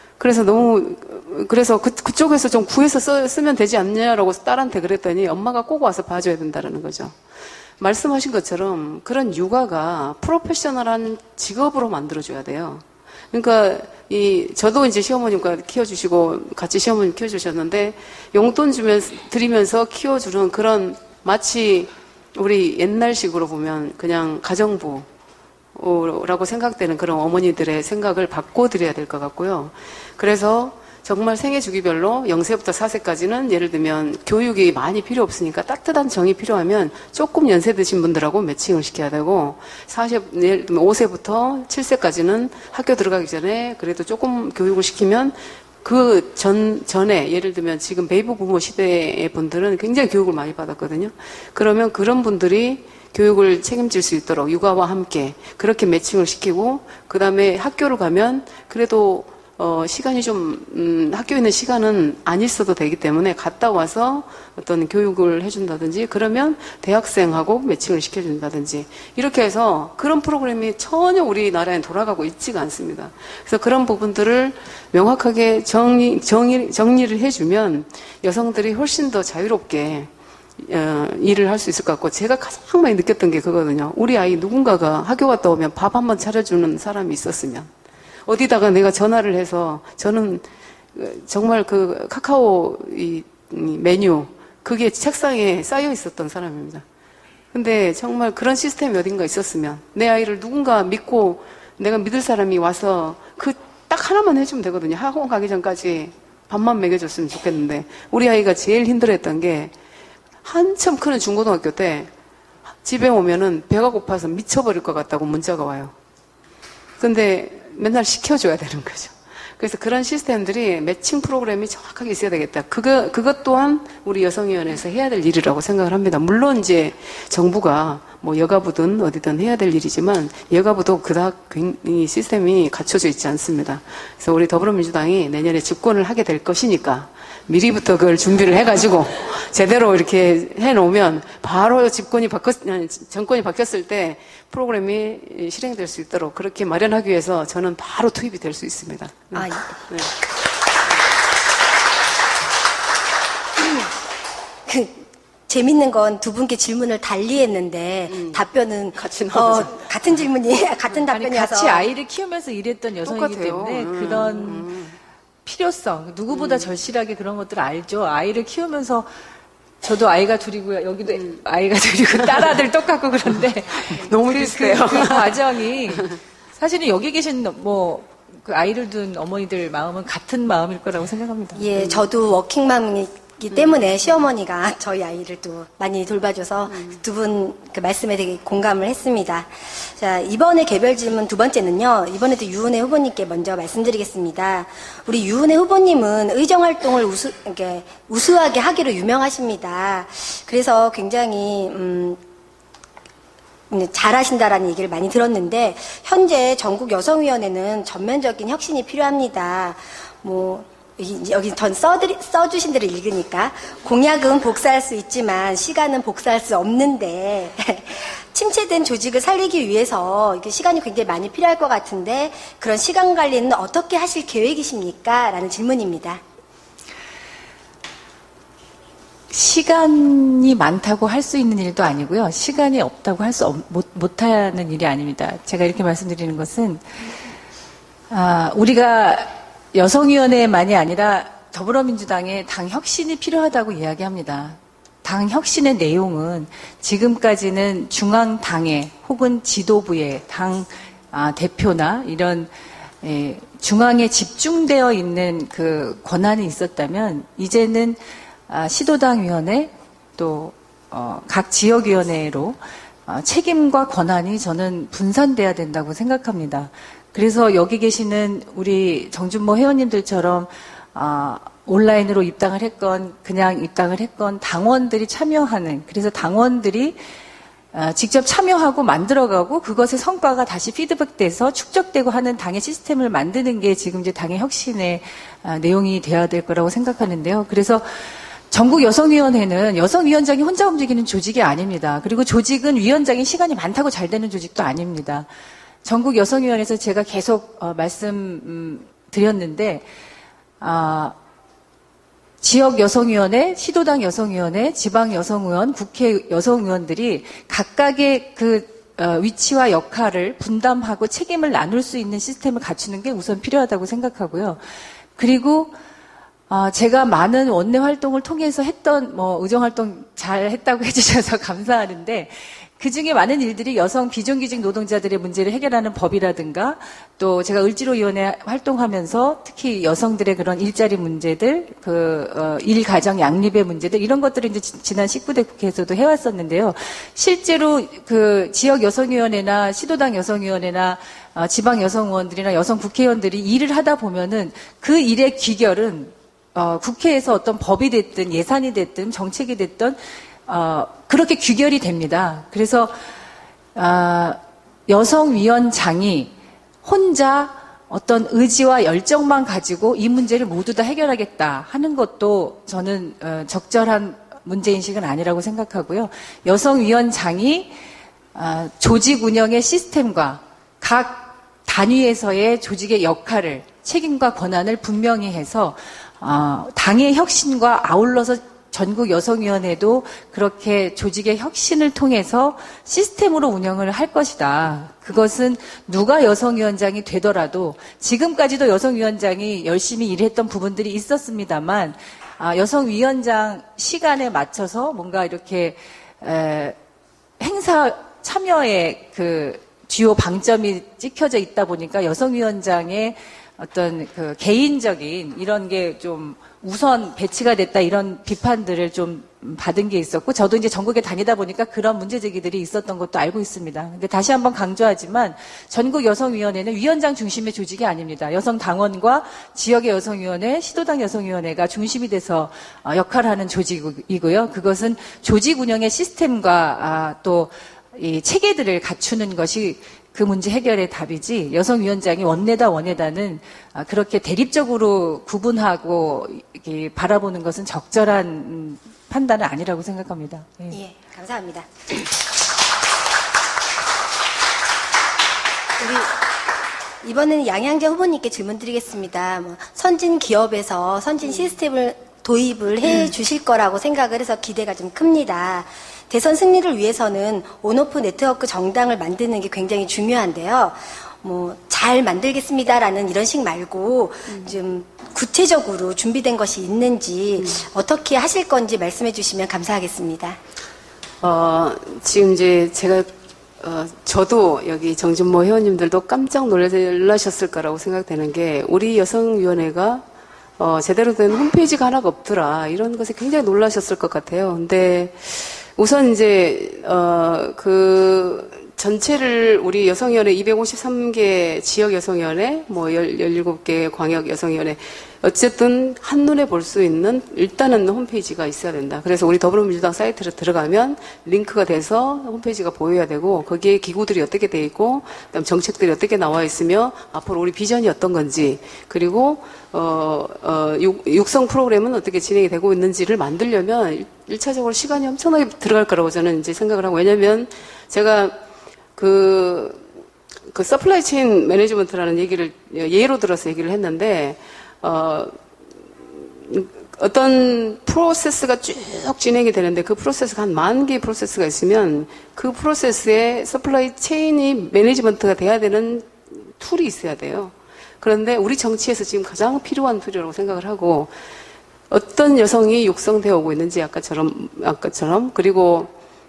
그래서 그쪽에서 좀 구해서 쓰면 되지 않냐라고 딸한테 그랬더니 엄마가 꼭 와서 봐줘야 된다는 거죠. 말씀하신 것처럼 그런 육아가 프로페셔널한 직업으로 만들어줘야 돼요. 그러니까 저도 이제 시어머님과 키워주시고 같이 시어머님 키워주셨는데 용돈 드리면서 키워주는 그런, 마치 우리 옛날식으로 보면 그냥 가정부, 라고 생각되는 그런 어머니들의 생각을 바꿔드려야 될 것 같고요. 그래서 정말 생애 주기별로 0세부터 4세까지는 예를 들면 교육이 많이 필요 없으니까 따뜻한 정이 필요하면 조금 연세 드신 분들하고 매칭을 시켜야 되고 40, 예를 들면 5세부터 7세까지는 학교 들어가기 전에 그래도 조금 교육을 시키면 그 전에 예를 들면 지금 베이비 부모 시대의 분들은 굉장히 교육을 많이 받았거든요. 그러면 그런 분들이 교육을 책임질 수 있도록 육아와 함께 그렇게 매칭을 시키고 그 다음에 학교를 가면 그래도 시간이 좀 학교에 있는 시간은 안 있어도 되기 때문에 갔다 와서 어떤 교육을 해준다든지 그러면 대학생하고 매칭을 시켜준다든지 이렇게 해서 그런 프로그램이 전혀 우리나라에 돌아가고 있지가 않습니다. 그래서 그런 부분들을 명확하게 정리를 해주면 여성들이 훨씬 더 자유롭게 일을 할 수 있을 것 같고 제가 가장 많이 느꼈던 게 그거거든요. 우리 아이 누군가가 학교 갔다 오면 밥 한 번 차려주는 사람이 있었으면 어디다가 내가 전화를 해서 저는 정말 그 카카오 이 메뉴 그게 책상에 쌓여 있었던 사람입니다. 근데 정말 그런 시스템이 어딘가 있었으면 내 아이를 누군가 믿고 내가 믿을 사람이 와서 그 딱 하나만 해주면 되거든요. 학원 가기 전까지 밥만 먹여줬으면 좋겠는데 우리 아이가 제일 힘들어했던 게 한참 크는 중고등학교 때 집에 오면은 배가 고파서 미쳐버릴 것 같다고 문자가 와요. 근데 맨날 시켜줘야 되는 거죠. 그래서 그런 시스템들이 매칭 프로그램이 정확하게 있어야 되겠다. 그것 또한 우리 여성위원회에서 해야 될 일이라고 생각을 합니다. 물론 이제 정부가 뭐 여가부든 어디든 해야 될 일이지만 여가부도 그닥 이 시스템이 갖춰져 있지 않습니다. 그래서 우리 더불어민주당이 내년에 집권을 하게 될 것이니까 미리부터 그걸 준비를 해가지고 제대로 이렇게 해놓으면 바로 정권이 바뀌었을 때 프로그램이 실행될 수 있도록 그렇게 마련하기 위해서 저는 바로 투입이 될 수 있습니다. 네. 아, 네. 재밌는 건 두 분께 질문을 달리 했는데 답변은 같이 나오죠. 같은 질문이 같은 답변이어서 같이 아이를 키우면서 일했던 여성이기 똑같아요. 때문에 그런 필요성 누구보다 절실하게 그런 것들을 알죠. 아이를 키우면서 저도 아이가 둘이고요. 여기도 아이가 둘이고 딸아들 똑같고 그런데 너무 비슷해요. 그 과정이 사실은 여기 계신 그 아이를 둔 어머니들 마음은 같은 마음일 거라고 생각합니다. 예, 저도 워킹맘이기 때문에 시어머니가 저희 아이를 또 많이 돌봐줘서 두 분 그 말씀에 되게 공감을 했습니다. 자, 이번에 개별 질문 두 번째는요. 이번에도 유은혜 후보님께 먼저 말씀드리겠습니다. 우리 유은혜 후보님은 의정활동을 우수하게 하기로 유명하십니다. 그래서 굉장히 잘하신다라는 얘기를 많이 들었는데 현재 전국여성위원회는 전면적인 혁신이 필요합니다. 여기 전 써주신 대로 읽으니까 공약은 복사할 수 있지만 시간은 복사할 수 없는데 침체된 조직을 살리기 위해서 시간이 굉장히 많이 필요할 것 같은데 그런 시간 관리는 어떻게 하실 계획이십니까? 라는 질문입니다. 시간이 많다고 할 수 있는 일도 아니고요. 시간이 없다고 못하는 일이 아닙니다. 제가 이렇게 말씀드리는 것은, 우리가 여성위원회만이 아니라 더불어민주당의 당 혁신이 필요하다고 이야기합니다. 당 혁신의 내용은 지금까지는 중앙당에 혹은 지도부에 당 대표나 이런 중앙에 집중되어 있는 그 권한이 있었다면 이제는 시도당위원회 또 각 지역위원회로 책임과 권한이 저는 분산돼야 된다고 생각합니다. 그래서 여기 계시는 우리 정준모 회원님들처럼 온라인으로 입당을 했건 그냥 입당을 했건 당원들이 참여하는 그래서 당원들이 직접 참여하고 만들어가고 그것의 성과가 다시 피드백돼서 축적되고 하는 당의 시스템을 만드는 게 지금 이제 당의 혁신의 내용이 돼야 될 거라고 생각하는데요. 그래서 전국 여성위원회는 여성위원장이 혼자 움직이는 조직이 아닙니다. 그리고 조직은 위원장이 시간이 많다고 잘 되는 조직도 아닙니다. 전국 여성위원회에서 제가 계속 말씀드렸는데 지역 여성위원회, 시도당 여성위원회, 지방 여성의원, 국회 여성의원들이 각각의 그 위치와 역할을 분담하고 책임을 나눌 수 있는 시스템을 갖추는 게 우선 필요하다고 생각하고요. 그리고 제가 많은 원내 활동을 통해서 했던 의정 활동 잘 했다고 해주셔서 감사하는데 그중에 많은 일들이 여성 비정규직 노동자들의 문제를 해결하는 법이라든가 또 제가 을지로위원회 활동하면서 특히 여성들의 그런 일자리 문제들, 일가정 양립의 문제들 이런 것들을 이제 지난 19대 국회에서도 해왔었는데요. 실제로 그 지역 여성위원회나 시도당 여성위원회나 지방 여성의원들이나 여성 국회의원들이 일을 하다 보면은 그 일의 귀결은 국회에서 어떤 법이 됐든 예산이 됐든 정책이 됐든 그렇게 귀결이 됩니다. 그래서 여성위원장이 혼자 어떤 의지와 열정만 가지고 이 문제를 모두 다 해결하겠다 하는 것도 저는 적절한 문제인식은 아니라고 생각하고요. 여성위원장이 조직 운영의 시스템과 각 단위에서의 조직의 역할을 책임과 권한을 분명히 해서 당의 혁신과 아울러서 전국 여성위원회도 그렇게 조직의 혁신을 통해서 시스템으로 운영을 할 것이다. 그것은 누가 여성위원장이 되더라도 지금까지도 여성위원장이 열심히 일했던 부분들이 있었습니다만 여성위원장 시간에 맞춰서 뭔가 이렇게 행사 참여의 그 주요 방점이 찍혀져 있다 보니까 여성위원장의 어떤 그 개인적인 이런 게 좀 우선 배치가 됐다 이런 비판들을 좀 받은 게 있었고 저도 이제 전국에 다니다 보니까 그런 문제 제기들이 있었던 것도 알고 있습니다. 근데 다시 한번 강조하지만 전국 여성위원회는 위원장 중심의 조직이 아닙니다. 여성당원과 지역의 여성위원회, 시도당 여성위원회가 중심이 돼서 역할하는 조직이고요. 그것은 조직 운영의 시스템과 또 이 체계들을 갖추는 것이 그 문제 해결의 답이지 여성위원장이 원내다는 그렇게 대립적으로 구분하고 이렇게 바라보는 것은 적절한 판단은 아니라고 생각합니다. 예. 예, 감사합니다. 우리 이번에는 양양자 후보님께 질문 드리겠습니다. 선진 기업에서 선진 시스템을 도입을 해 주실 거라고 생각을 해서 기대가 좀 큽니다. 대선 승리를 위해서는 온오프 네트워크 정당을 만드는 게 굉장히 중요한데요. 잘 만들겠습니다라는 이런 식 말고 좀 구체적으로 준비된 것이 있는지 어떻게 하실 건지 말씀해 주시면 감사하겠습니다. 지금 이제 제가 저도 여기 정진모 회원님들도 깜짝 놀라셨을 거라고 생각되는 게 우리 여성위원회가 제대로 된 홈페이지가 하나가 없더라 이런 것에 굉장히 놀라셨을 것 같아요. 근데 우선 이제 전체를 우리 여성위원회 253개 지역 여성위원회, 17개 광역 여성위원회 어쨌든 한눈에 볼 수 있는 일단은 홈페이지가 있어야 된다. 그래서 우리 더불어민주당 사이트로 들어가면 링크가 돼서 홈페이지가 보여야 되고 거기에 기구들이 어떻게 돼 있고 그다음 정책들이 어떻게 나와 있으며 앞으로 우리 비전이 어떤 건지 그리고 육성 프로그램은 어떻게 진행이 되고 있는지를 만들려면 1차적으로 시간이 엄청나게 들어갈 거라고 저는 이제 생각을 하고 왜냐면 제가 그 서플라이 체인 매니지먼트라는 얘기를 예로 들어서 얘기를 했는데 어떤 프로세스가 쭉 진행이 되는데 그 프로세스가 한 10,000개의 프로세스가 있으면 그 프로세스에 서플라이 체인이 매니지먼트가 돼야 되는 툴이 있어야 돼요. 그런데 우리 정치에서 지금 가장 필요한 툴이라고 생각을 하고 어떤 여성이 육성되어 오고 있는지 아까처럼 그리고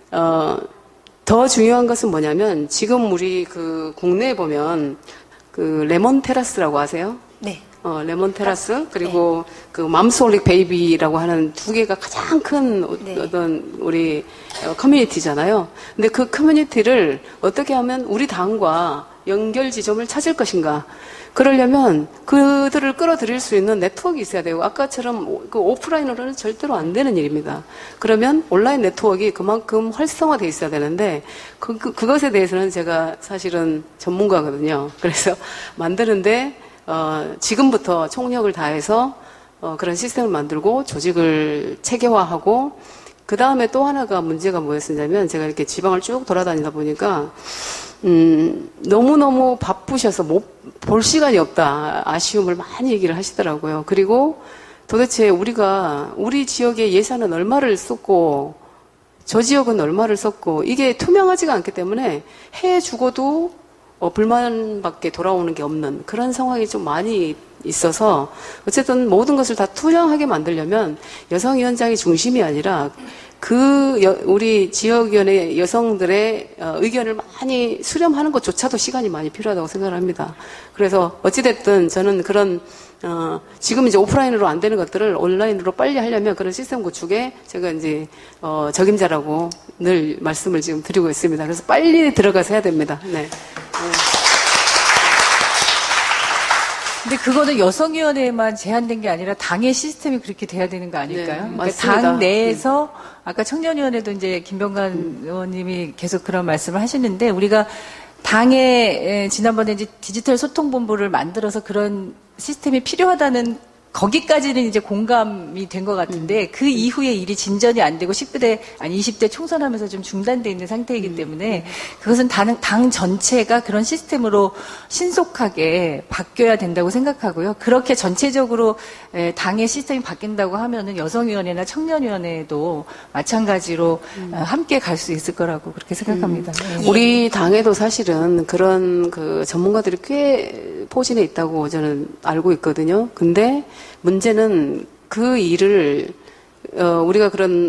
더 중요한 것은 뭐냐면 지금 우리 그 국내에 보면 그 레몬 테라스라고 아세요? 네. 레몬 테라스 그리고 네. 그 맘스홀릭 베이비라고 하는 두 개가 가장 큰 네. 어떤 우리 커뮤니티잖아요. 근데 그 커뮤니티를 어떻게 하면 우리 당과 연결 지점을 찾을 것인가? 그러려면 그들을 끌어들일 수 있는 네트워크가 있어야 되고 아까처럼 그 오프라인으로는 절대로 안 되는 일입니다. 그러면 온라인 네트워크가 그만큼 활성화되어 있어야 되는데 그것에 대해서는 제가 사실은 전문가거든요. 그래서 만드는데 지금부터 총력을 다해서 그런 시스템을 만들고 조직을 체계화하고 그 다음에 또 하나가 문제가 뭐였냐면 제가 이렇게 지방을 쭉 돌아다니다 보니까 너무너무 바쁘셔서 볼 시간이 없다. 아쉬움을 많이 얘기를 하시더라고요. 그리고 도대체 우리 지역의 예산은 얼마를 썼고, 저 지역은 얼마를 썼고, 이게 투명하지가 않기 때문에 해주고도 불만밖에 돌아오는 게 없는 그런 상황이 좀 많이 있어서 어쨌든 모든 것을 다 투명하게 만들려면 여성위원장이 중심이 아니라 우리 지역위원회 여성들의 의견을 많이 수렴하는 것조차도 시간이 많이 필요하다고 생각을 합니다. 그래서 어찌됐든 저는 그런 지금 이제 오프라인으로 안 되는 것들을 온라인으로 빨리 하려면 그런 시스템 구축에 제가 이제 적임자라고 늘 말씀을 지금 드리고 있습니다. 그래서 빨리 들어가서 해야 됩니다. 네. 근데 그거는 여성위원회에만 제한된 게 아니라 당의 시스템이 그렇게 돼야 되는 거 아닐까요? 네, 그러니까 맞습니다. 당 내에서 아까 청년위원회도 이제 김병관 의원님이 계속 그런 말씀을 하시는데 우리가 당에 지난번에 이제 디지털 소통본부를 만들어서 그런 시스템이 필요하다는 거기까지는 이제 공감이 된 것 같은데 그 이후에 일이 진전이 안 되고 20대 총선하면서 좀 중단돼 있는 상태이기 때문에 그것은 당 전체가 그런 시스템으로 신속하게 바뀌어야 된다고 생각하고요. 그렇게 전체적으로 당의 시스템이 바뀐다고 하면은 여성위원회나 청년위원회도 마찬가지로 함께 갈 수 있을 거라고 그렇게 생각합니다. 네. 우리 당에도 사실은 그런 그 전문가들이 꽤 포진해 있다고 저는 알고 있거든요. 근데 문제는 그 일을 우리가 그런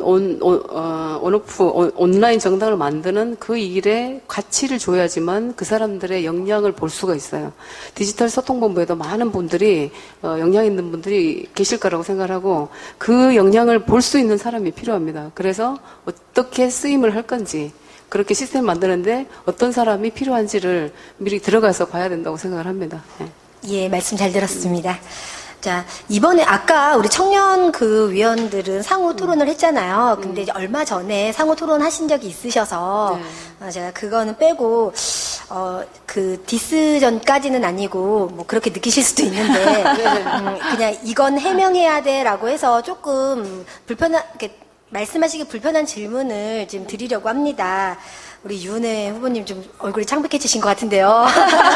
온라인 정당을 만드는 그 일에 가치를 줘야지만 그 사람들의 역량을 볼 수가 있어요. 디지털 소통본부에도 많은 분들이 역량 있는 분들이 계실 거라고 생각하고 그 역량을 볼 수 있는 사람이 필요합니다. 그래서 어떻게 쓰임을 할 건지 그렇게 시스템을 만드는데 어떤 사람이 필요한지를 미리 들어가서 봐야 된다고 생각을 합니다. 네. 예, 말씀 잘 들었습니다. 자, 이번에 아까 우리 청년 그 위원들은 상호 토론을 했잖아요. 근데 이제 얼마 전에 상호 토론 하신 적이 있으셔서 제가 그거는 빼고 그 디스 전까지는 아니고 뭐 그렇게 느끼실 수도 있는데 그냥 이건 해명해야 돼라고 해서 조금 이렇게 말씀하시기 불편한 질문을 지금 드리려고 합니다. 우리 유은혜 후보님 좀 얼굴이 창백해지신 것 같은데요.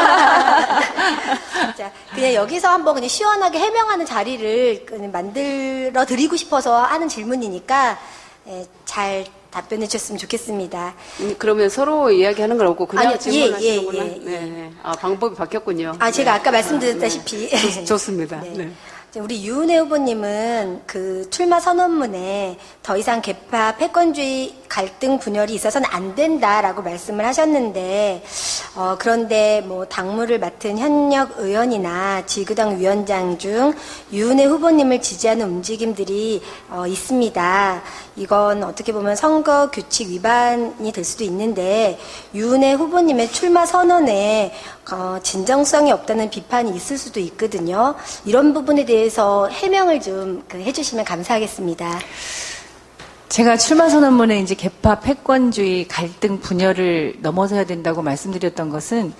자, 그냥 여기서 한번 그냥 시원하게 해명하는 자리를 그냥 만들어 드리고 싶어서 하는 질문이니까 잘 답변해 주셨으면 좋겠습니다. 그러면 서로 이야기하는 건 없고 그냥 아니요, 질문하시는구나. 예. 네. 아, 방법이 바뀌었군요. 제가 아까 말씀드렸다시피. 좋습니다. 네. 네. 우리 유은혜 후보님은 그 출마 선언문에 더 이상 계파 패권주의 갈등 분열이 있어서는 안 된다라고 말씀을 하셨는데 그런데 뭐 당무를 맡은 현역 의원이나 지구당 위원장 중 유은혜 후보님을 지지하는 움직임들이 있습니다. 이건 어떻게 보면 선거 규칙 위반이 될 수도 있는데 유은혜 후보님의 출마 선언에 진정성이 없다는 비판이 있을 수도 있거든요. 이런 부분에 대해서 해명을 좀 해주시면 감사하겠습니다. 제가 출마 선언문에 이제 계파 패권주의 갈등 분열을 넘어서야 된다고 말씀드렸던 것은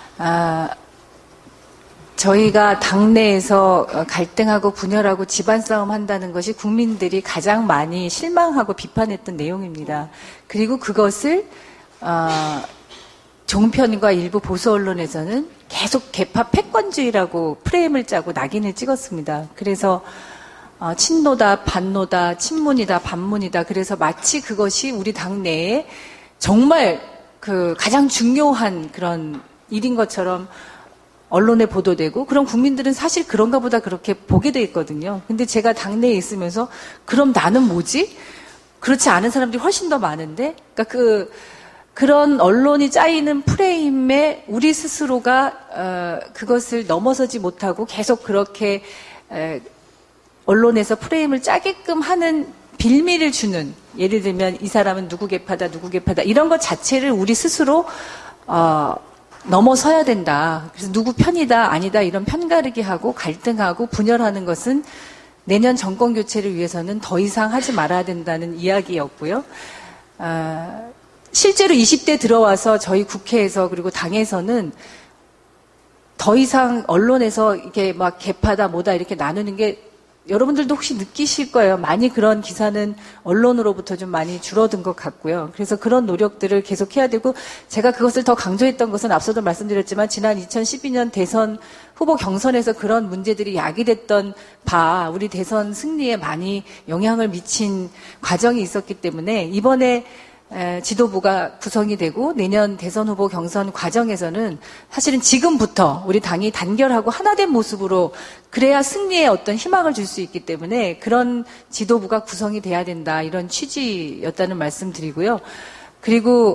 저희가 당내에서 갈등하고 분열하고 집안 싸움 한다는 것이 국민들이 가장 많이 실망하고 비판했던 내용입니다. 그리고 그것을 종편과 일부 보수 언론에서는 계속 계파 패권주의라고 프레임을 짜고 낙인을 찍었습니다. 그래서 친노다, 반노다, 친문이다, 반문이다. 그래서 마치 그것이 우리 당내에 정말 그 가장 중요한 그런 일인 것처럼 언론에 보도되고, 그럼 국민들은 사실 그런가 보다 그렇게 보게 돼 있거든요. 근데 제가 당내에 있으면서 그럼 나는 뭐지? 그렇지 않은 사람들이 훨씬 더 많은데, 그러니까 그런 언론이 짜이는 프레임에 우리 스스로가 그것을 넘어서지 못하고 계속 그렇게 언론에서 프레임을 짜게끔 하는 빌미를 주는, 예를 들면 이 사람은 누구 계파다 이런 것 자체를 우리 스스로 넘어서야 된다. 그래서 누구 편이다 아니다 이런 편가르기 하고 갈등하고 분열하는 것은 내년 정권 교체를 위해서는 더 이상 하지 말아야 된다는 이야기였고요. 실제로 20대 들어와서 저희 국회에서 그리고 당에서는 더 이상 언론에서 이렇게 막 개파다 뭐다 이렇게 나누는 게 여러분들도 혹시 느끼실 거예요. 많이 그런 기사는 언론으로부터 좀 많이 줄어든 것 같고요. 그래서 그런 노력들을 계속해야 되고, 제가 그것을 더 강조했던 것은 앞서도 말씀드렸지만 지난 2012년 대선 후보 경선에서 그런 문제들이 야기됐던 바 우리 대선 승리에 많이 영향을 미친 과정이 있었기 때문에 이번에 지도부가 구성이 되고 내년 대선 후보 경선 과정에서는 사실은 지금부터 우리 당이 단결하고 하나된 모습으로 그래야 승리에 어떤 희망을 줄 수 있기 때문에 그런 지도부가 구성이 돼야 된다 이런 취지였다는 말씀드리고요. 그리고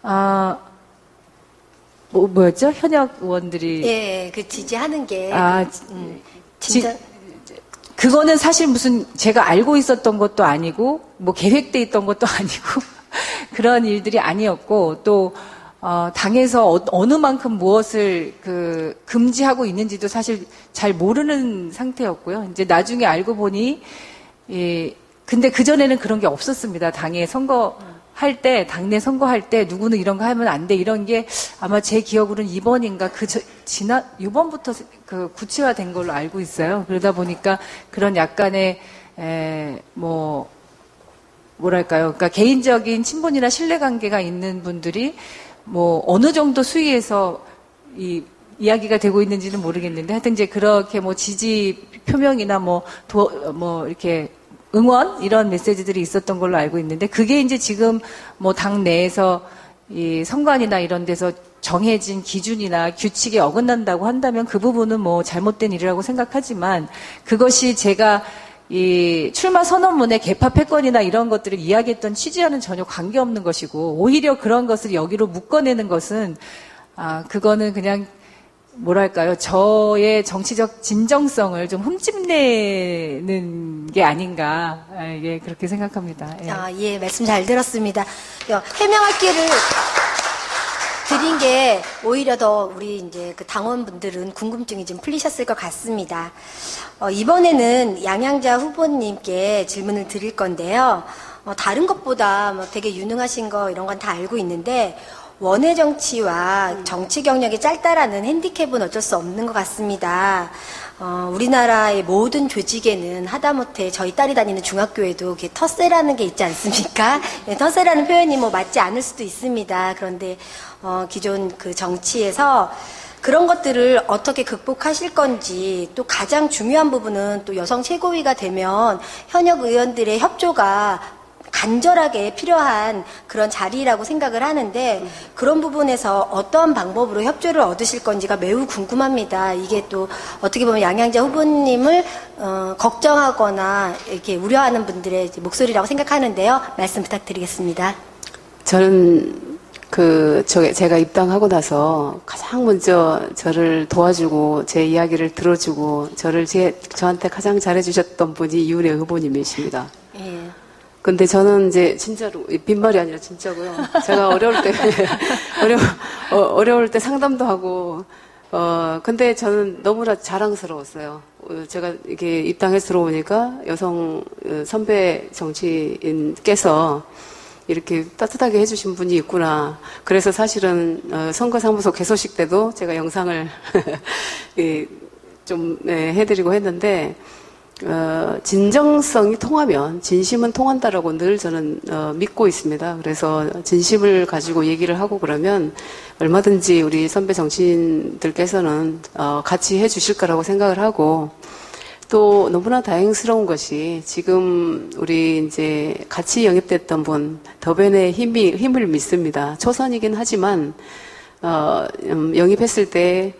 뭐였죠? 현역 의원들이 예, 그 지지하는 게 진짜 그거는 사실 무슨 제가 알고 있었던 것도 아니고 뭐 계획돼 있던 것도 아니고 그런 일들이 아니었고 또 당에서 어느 만큼 무엇을 금지하고 있는지도 사실 잘 모르는 상태였고요. 이제 나중에 알고 보니 근데 그 전에는 그런 게 없었습니다. 당내 선거할 때 누구는 이런 거 하면 안 돼 이런 게 아마 제 기억으로는 이번인가 이번부터 구체화된 걸로 알고 있어요. 그러다 보니까 그런 약간의 뭐랄까요? 그러니까 개인적인 친분이나 신뢰관계가 있는 분들이 뭐 어느 정도 수위에서 이야기가 되고 있는지는 모르겠는데 하여튼 이제 그렇게 뭐 지지 표명이나 이렇게 응원 이런 메시지들이 있었던 걸로 알고 있는데 그게 이제 지금 뭐 당 내에서 이 선관위나 이런 데서 정해진 기준이나 규칙에 어긋난다고 한다면 그 부분은 뭐 잘못된 일이라고 생각하지만 그것이 제가 이 출마 선언문의 개파 패권이나 이런 것들을 이야기했던 취지와는 전혀 관계없는 것이고 오히려 그런 것을 여기로 묶어내는 것은 그거는 그냥 뭐랄까요 저의 정치적 진정성을 좀 흠집내는 게 아닌가 예 그렇게 생각합니다. 예. 예 말씀 잘 들었습니다. 해명할 기회를 드린 게 오히려 더 우리 이제 그 당원분들은 궁금증이 좀 풀리셨을 것 같습니다. 이번에는 양양자 후보님께 질문을 드릴 건데요. 다른 것보다 뭐 되게 유능하신 거 이런 건 다 알고 있는데 원외 정치와 정치 경력이 짧다라는 핸디캡은 어쩔 수 없는 것 같습니다. 우리나라의 모든 조직에는 하다못해 저희 딸이 다니는 중학교에도 텃세라는 게 있지 않습니까? 네, 텃세라는 표현이 뭐 맞지 않을 수도 있습니다. 그런데 기존 그 정치에서 그런 것들을 어떻게 극복하실 건지 또 가장 중요한 부분은 또 여성 최고위가 되면 현역 의원들의 협조가 간절하게 필요한 그런 자리라고 생각을 하는데 그런 부분에서 어떠한 방법으로 협조를 얻으실 건지가 매우 궁금합니다. 이게 또 어떻게 보면 양양자 후보님을 걱정하거나 이렇게 우려하는 분들의 목소리라고 생각하는데요. 말씀 부탁드리겠습니다. 저는 제가 입당하고 나서 가장 먼저 저를 도와주고 제 이야기를 들어주고 저한테 가장 잘해주셨던 분이 이은혜 후보님이십니다. 예. 근데 저는 이제 진짜로 빈말이 아니라 진짜고요. 제가 어려울 때 상담도 하고 근데 저는 너무나 자랑스러웠어요. 제가 이렇게 입당해서 들어오니까 여성 선배 정치인께서 이렇게 따뜻하게 해주신 분이 있구나. 그래서 사실은 선거사무소 개소식 때도 제가 영상을 좀 해드리고 했는데 진정성이 통하면 진심은 통한다라고 늘 저는 믿고 있습니다. 그래서 진심을 가지고 얘기를 하고 그러면 얼마든지 우리 선배 정치인들께서는 같이 해주실 거라고 생각을 하고 또 너무나 다행스러운 것이 지금 우리 이제 같이 영입됐던 분 더변의 힘을 믿습니다. 초선이긴 하지만 영입했을 때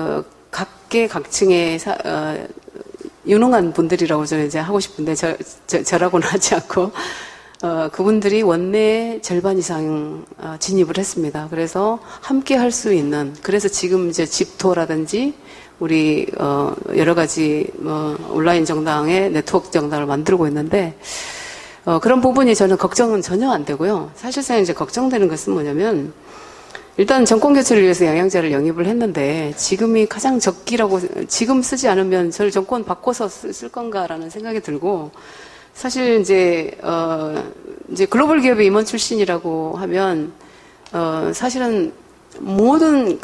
각계각층의 유능한 분들이라고 저는 이제 하고 싶은데 저라고는 하지 않고 그분들이 원내 절반 이상 진입을 했습니다. 그래서 함께 할 수 있는 그래서 지금 이제 집토라든지 우리 여러 가지 온라인 정당의 네트워크 정당을 만들고 있는데 그런 부분이 저는 걱정은 전혀 안 되고요. 사실상 이제 걱정되는 것은 뭐냐면 일단 정권 교체를 위해서 양양자를 영입을 했는데 지금이 가장 적기라고 지금 쓰지 않으면 저를 정권 바꿔서 쓸 건가라는 생각이 들고 사실 이제 글로벌 기업의 임원 출신이라고 하면 사실은 모든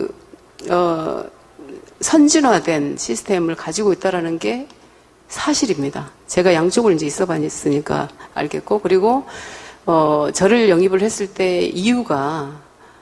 선진화된 시스템을 가지고 있다라는 게 사실입니다. 제가 양쪽을 이제 있어봤으니까 알겠고 그리고 저를 영입을 했을 때 이유가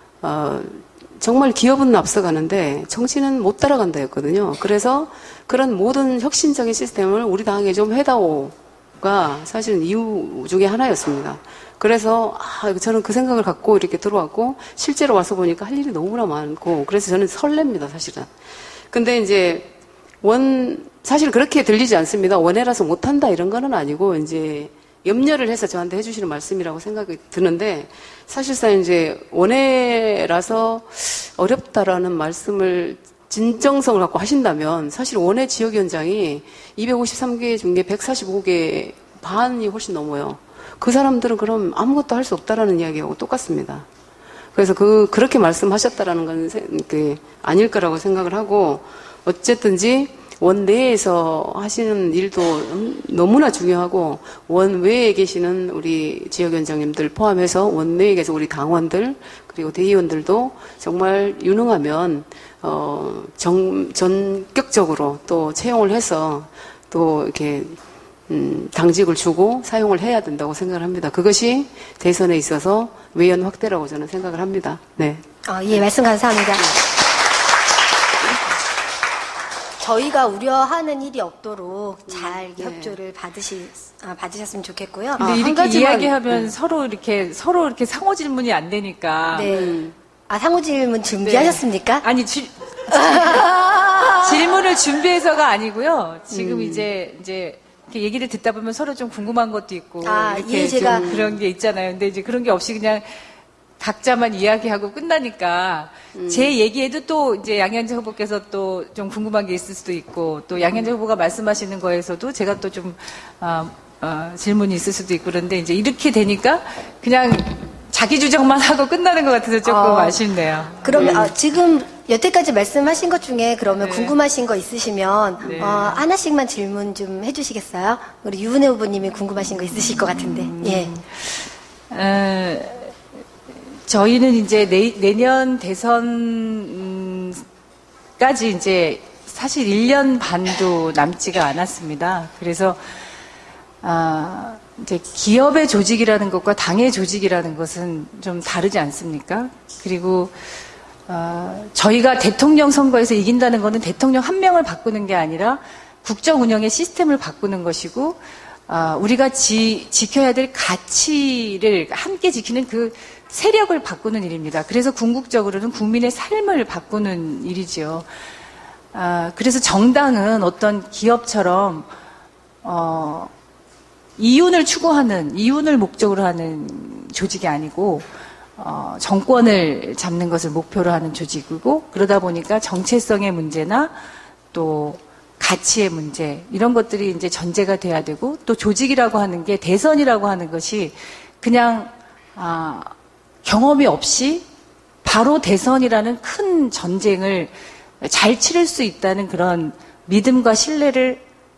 정말 기업은 앞서가는데 정치는 못 따라간다였거든요. 그래서 그런 모든 혁신적인 시스템을 우리 당에 좀 해다오가 사실은 이유 중에 하나였습니다. 그래서 저는 그 생각을 갖고 이렇게 들어왔고 실제로 와서 보니까 할 일이 너무나 많고 그래서 저는 설렙니다, 사실은. 근데 이제 사실 그렇게 들리지 않습니다. 원해라서 못한다 이런 거는 아니고 이제 염려를 해서 저한테 해주시는 말씀이라고 생각이 드는데 사실상 이제 원해라서 어렵다라는 말씀을 진정성을 갖고 하신다면 사실 원해 지역위원장이 253개 중에 145개 반이 훨씬 넘어요. 그 사람들은 그럼 아무것도 할 수 없다라는 이야기하고 똑같습니다. 그래서 그렇게 말씀하셨다라는 건 아닐 거라고 생각을 하고 어쨌든지 원 내에서 하시는 일도 너무나 중요하고 원 외에 계시는 우리 지역위원장님들 포함해서 원 내에 계신 우리 당원들 그리고 대의원들도 정말 유능하면 전격적으로 또 채용을 해서 또 이렇게 당직을 주고 사용을 해야 된다고 생각을 합니다. 그것이 대선에 있어서 외연 확대라고 저는 생각을 합니다. 네. 예, 말씀 감사합니다. 저희가 우려하는 일이 없도록 잘 협조를 받으셨으면 좋겠고요. 근데 이렇게 이야기하면 서로 이렇게 상호 질문이 안 되니까. 네. 상호 질문 준비하셨습니까? 네. 아니, 질문을 준비해서가 아니고요. 지금 이제 이렇게 얘기를 듣다 보면 서로 좀 궁금한 것도 있고. 이렇게 제가 좀 그런 게 있잖아요. 근데 이제 그런 게 없이 그냥 각자만 이야기하고 끝나니까 제 얘기에도 또 이제 양현재 후보께서 또 좀 궁금한 게 있을 수도 있고 또 양현재 후보가 말씀하시는 거에서도 제가 또 좀 질문이 있을 수도 있고 그런데 이제 이렇게 되니까 그냥 자기 주장만 하고 끝나는 것 같아서 조금 아쉽네요. 그러면 지금 여태까지 말씀하신 것 중에 그러면 궁금하신 거 있으시면 하나씩만 질문 좀 해주시겠어요? 우리 유은혜 후보님이 궁금하신 거 있으실 것 같은데. 예. 저희는 이제 내년 대선까지 이제 사실 1년 반도 남지가 않았습니다. 그래서 이제 기업의 조직이라는 것과 당의 조직이라는 것은 좀 다르지 않습니까? 그리고 저희가 대통령 선거에서 이긴다는 것은 대통령 한 명을 바꾸는 게 아니라 국정 운영의 시스템을 바꾸는 것이고 우리가 지켜야 될 가치를 함께 지키는 그 세력을 바꾸는 일입니다. 그래서 궁극적으로는 국민의 삶을 바꾸는 일이죠. 그래서 정당은 어떤 기업처럼 이윤을 추구하는, 이윤을 목적으로 하는 조직이 아니고 정권을 잡는 것을 목표로 하는 조직이고 그러다 보니까 정체성의 문제나 또 가치의 문제 이런 것들이 이제 전제가 돼야 되고 또 조직이라고 하는 게 대선이라고 하는 것이 그냥 경험이 없이 바로 대선이라는 큰 전쟁을 잘 치를 수 있다는 그런 믿음과 신뢰를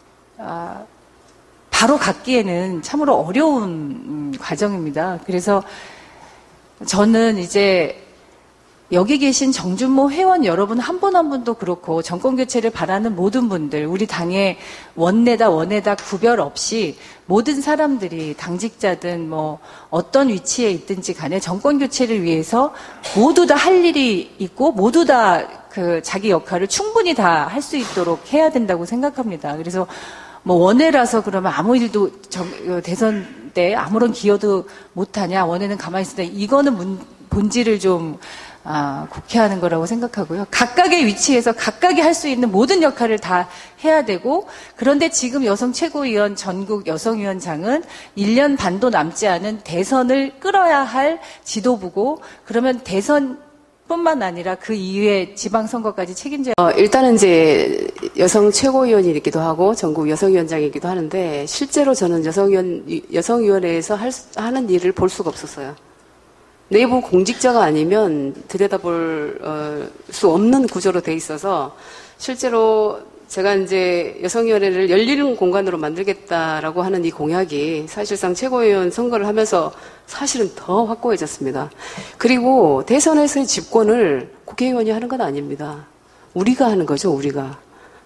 바로 갖기에는 참으로 어려운 과정입니다. 그래서 저는 이제 여기 계신 정준모 회원 여러분 한 분 한 분도 그렇고 정권교체를 바라는 모든 분들 우리 당의 원내다 구별 없이 모든 사람들이 당직자든 뭐 어떤 위치에 있든지 간에 정권교체를 위해서 모두 다 할 일이 있고 모두 다 그 자기 역할을 충분히 다 할 수 있도록 해야 된다고 생각합니다. 그래서 뭐 원외라서 그러면 아무 일도 대선 때 아무런 기여도 못하냐 원외는 가만히 있으다 이거는 본질을 좀 국회하는 거라고 생각하고요. 각각의 위치에서 각각이 할 수 있는 모든 역할을 다 해야 되고 그런데 지금 여성 최고위원 전국 여성위원장은 1년 반도 남지 않은 대선을 끌어야 할 지도부고 그러면 대선뿐만 아니라 그 이후에 지방선거까지 책임져야 일단은 이제 여성 최고위원이기도 하고 전국 여성위원장이기도 하는데 실제로 저는 여성위원회에서 하는 일을 볼 수가 없었어요. 내부 공직자가 아니면 들여다볼 수 없는 구조로 돼 있어서 실제로 제가 이제 여성위원회를 열리는 공간으로 만들겠다라고 하는 이 공약이 사실상 최고위원 선거를 하면서 사실은 더 확고해졌습니다. 그리고 대선에서의 집권을 국회의원이 하는 건 아닙니다. 우리가 하는 거죠, 우리가.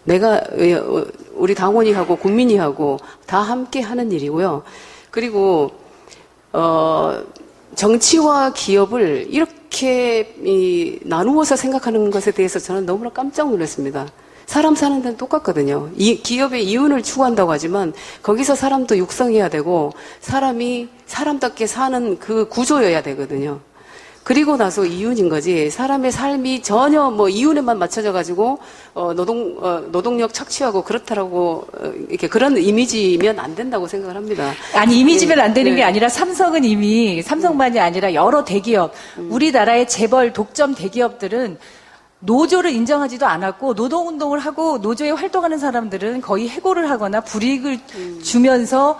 우리 당원이 하고 국민이 하고 다 함께 하는 일이고요. 그리고 정치와 기업을 이렇게 나누어서 생각하는 것에 대해서 저는 너무나 깜짝 놀랐습니다. 사람 사는 데는 똑같거든요. 이 기업의 이윤을 추구한다고 하지만 거기서 사람도 육성해야 되고 사람이 사람답게 사는 그 구조여야 되거든요. 그리고 나서 이윤인 거지. 사람의 삶이 전혀 뭐 이윤에만 맞춰져 가지고 노동력 착취하고 그렇다라고 이렇게 그런 이미지면 안 된다고 생각을 합니다. 아니 이미지면 안 되는 네. 게 아니라 삼성은 이미 삼성만이 아니라 여러 대기업, 우리나라의 재벌 독점 대기업들은 노조를 인정하지도 않았고 노동운동을 하고 노조에 활동하는 사람들은 거의 해고를 하거나 불이익을 주면서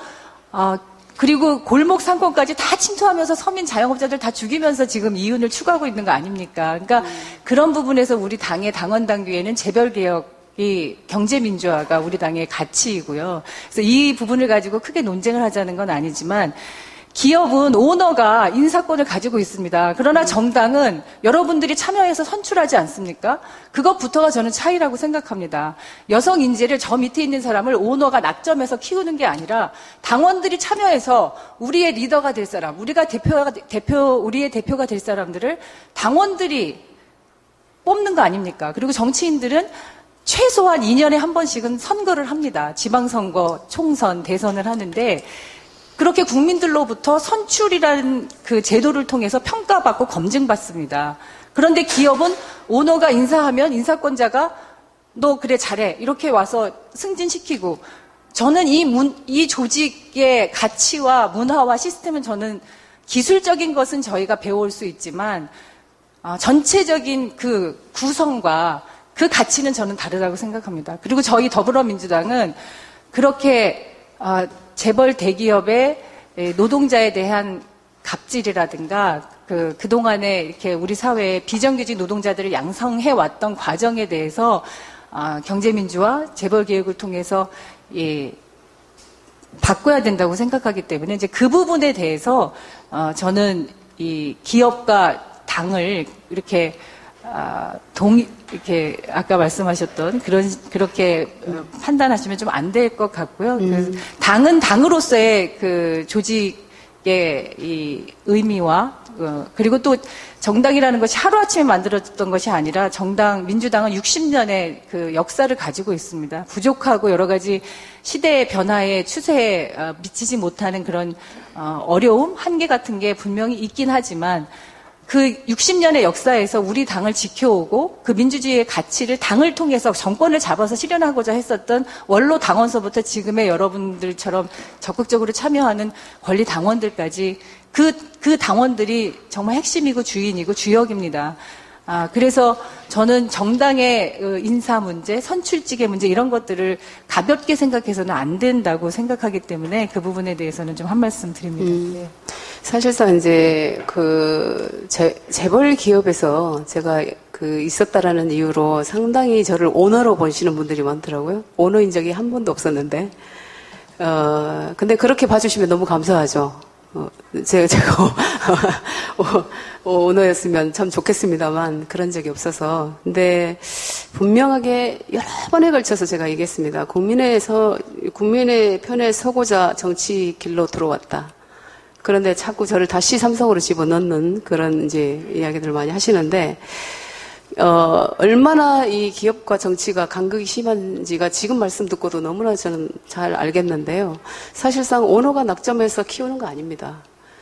그리고 골목 상권까지 다 침투하면서 서민 자영업자들 다 죽이면서 지금 이윤을 추구하고 있는 거 아닙니까? 그러니까 그런 부분에서 우리 당의 당원 당규에는 재벌개혁이 경제민주화가 우리 당의 가치이고요. 그래서 이 부분을 가지고 크게 논쟁을 하자는 건 아니지만 기업은 오너가 인사권을 가지고 있습니다. 그러나 정당은 여러분들이 참여해서 선출하지 않습니까? 그것부터가 저는 차이라고 생각합니다. 여성 인재를 저 밑에 있는 사람을 오너가 낙점해서 키우는 게 아니라 당원들이 참여해서 우리의 리더가 될 사람, 우리의 대표가 될 사람들을 당원들이 뽑는 거 아닙니까? 그리고 정치인들은 최소한 2년에 한 번씩은 선거를 합니다. 지방선거, 총선, 대선을 하는데 그렇게 국민들로부터 선출이라는 그 제도를 통해서 평가받고 검증받습니다. 그런데 기업은 오너가 인사하면 인사권자가 너 그래 잘해 이렇게 와서 승진시키고 저는 이 조직의 가치와 문화와 시스템은 저는 기술적인 것은 저희가 배워올 수 있지만 전체적인 그 구성과 그 가치는 저는 다르다고 생각합니다. 그리고 저희 더불어민주당은 그렇게 재벌 대기업의 노동자에 대한 갑질이라든가 그동안에 이렇게 우리 사회에 비정규직 노동자들을 양성해 왔던 과정에 대해서 경제민주화, 재벌개혁을 통해서 바꿔야 된다고 생각하기 때문에 이제 그 부분에 대해서 저는 이 기업과 당을 이렇게 이렇게 아까 말씀하셨던 그렇게 판단하시면 좀 안 될 것 같고요. 당은 당으로서의 그 조직의 이 의미와 그리고 또 정당이라는 것이 하루아침에 만들어졌던 것이 아니라 민주당은 60년의 그 역사를 가지고 있습니다. 부족하고 여러 가지 시대의 변화의 추세에 미치지 못하는 그런 어려움, 한계 같은 게 분명히 있긴 하지만 그 60년의 역사에서 우리 당을 지켜오고 그 민주주의의 가치를 당을 통해서 정권을 잡아서 실현하고자 했었던 원로 당원서부터 지금의 여러분들처럼 적극적으로 참여하는 권리 당원들까지 그 당원들이 정말 핵심이고 주인이고 주역입니다. 그래서 저는 정당의 인사 문제, 선출직의 문제 이런 것들을 가볍게 생각해서는 안 된다고 생각하기 때문에 그 부분에 대해서는 좀 한 말씀 드립니다. 네. 사실상 이제 재벌 기업에서 제가 있었다라는 이유로 상당히 저를 오너로 보시는 분들이 많더라고요. 오너인 적이 한 번도 없었는데, 근데 그렇게 봐주시면 너무 감사하죠. 제가 오너였으면 참 좋겠습니다만 그런 적이 없어서. 근데 분명하게 여러 번에 걸쳐서 제가 얘기했습니다. 국민의 편에 서고자 정치 길로 들어왔다. 그런데 자꾸 저를 다시 삼성으로 집어넣는 그런 이제 이야기들을 많이 하시는데, 얼마나 이 기업과 정치가 간극이 심한지가 지금 말씀 듣고도 너무나 저는 잘 알겠는데요. 사실상 오너가 낙점해서 키우는 거 아닙니다.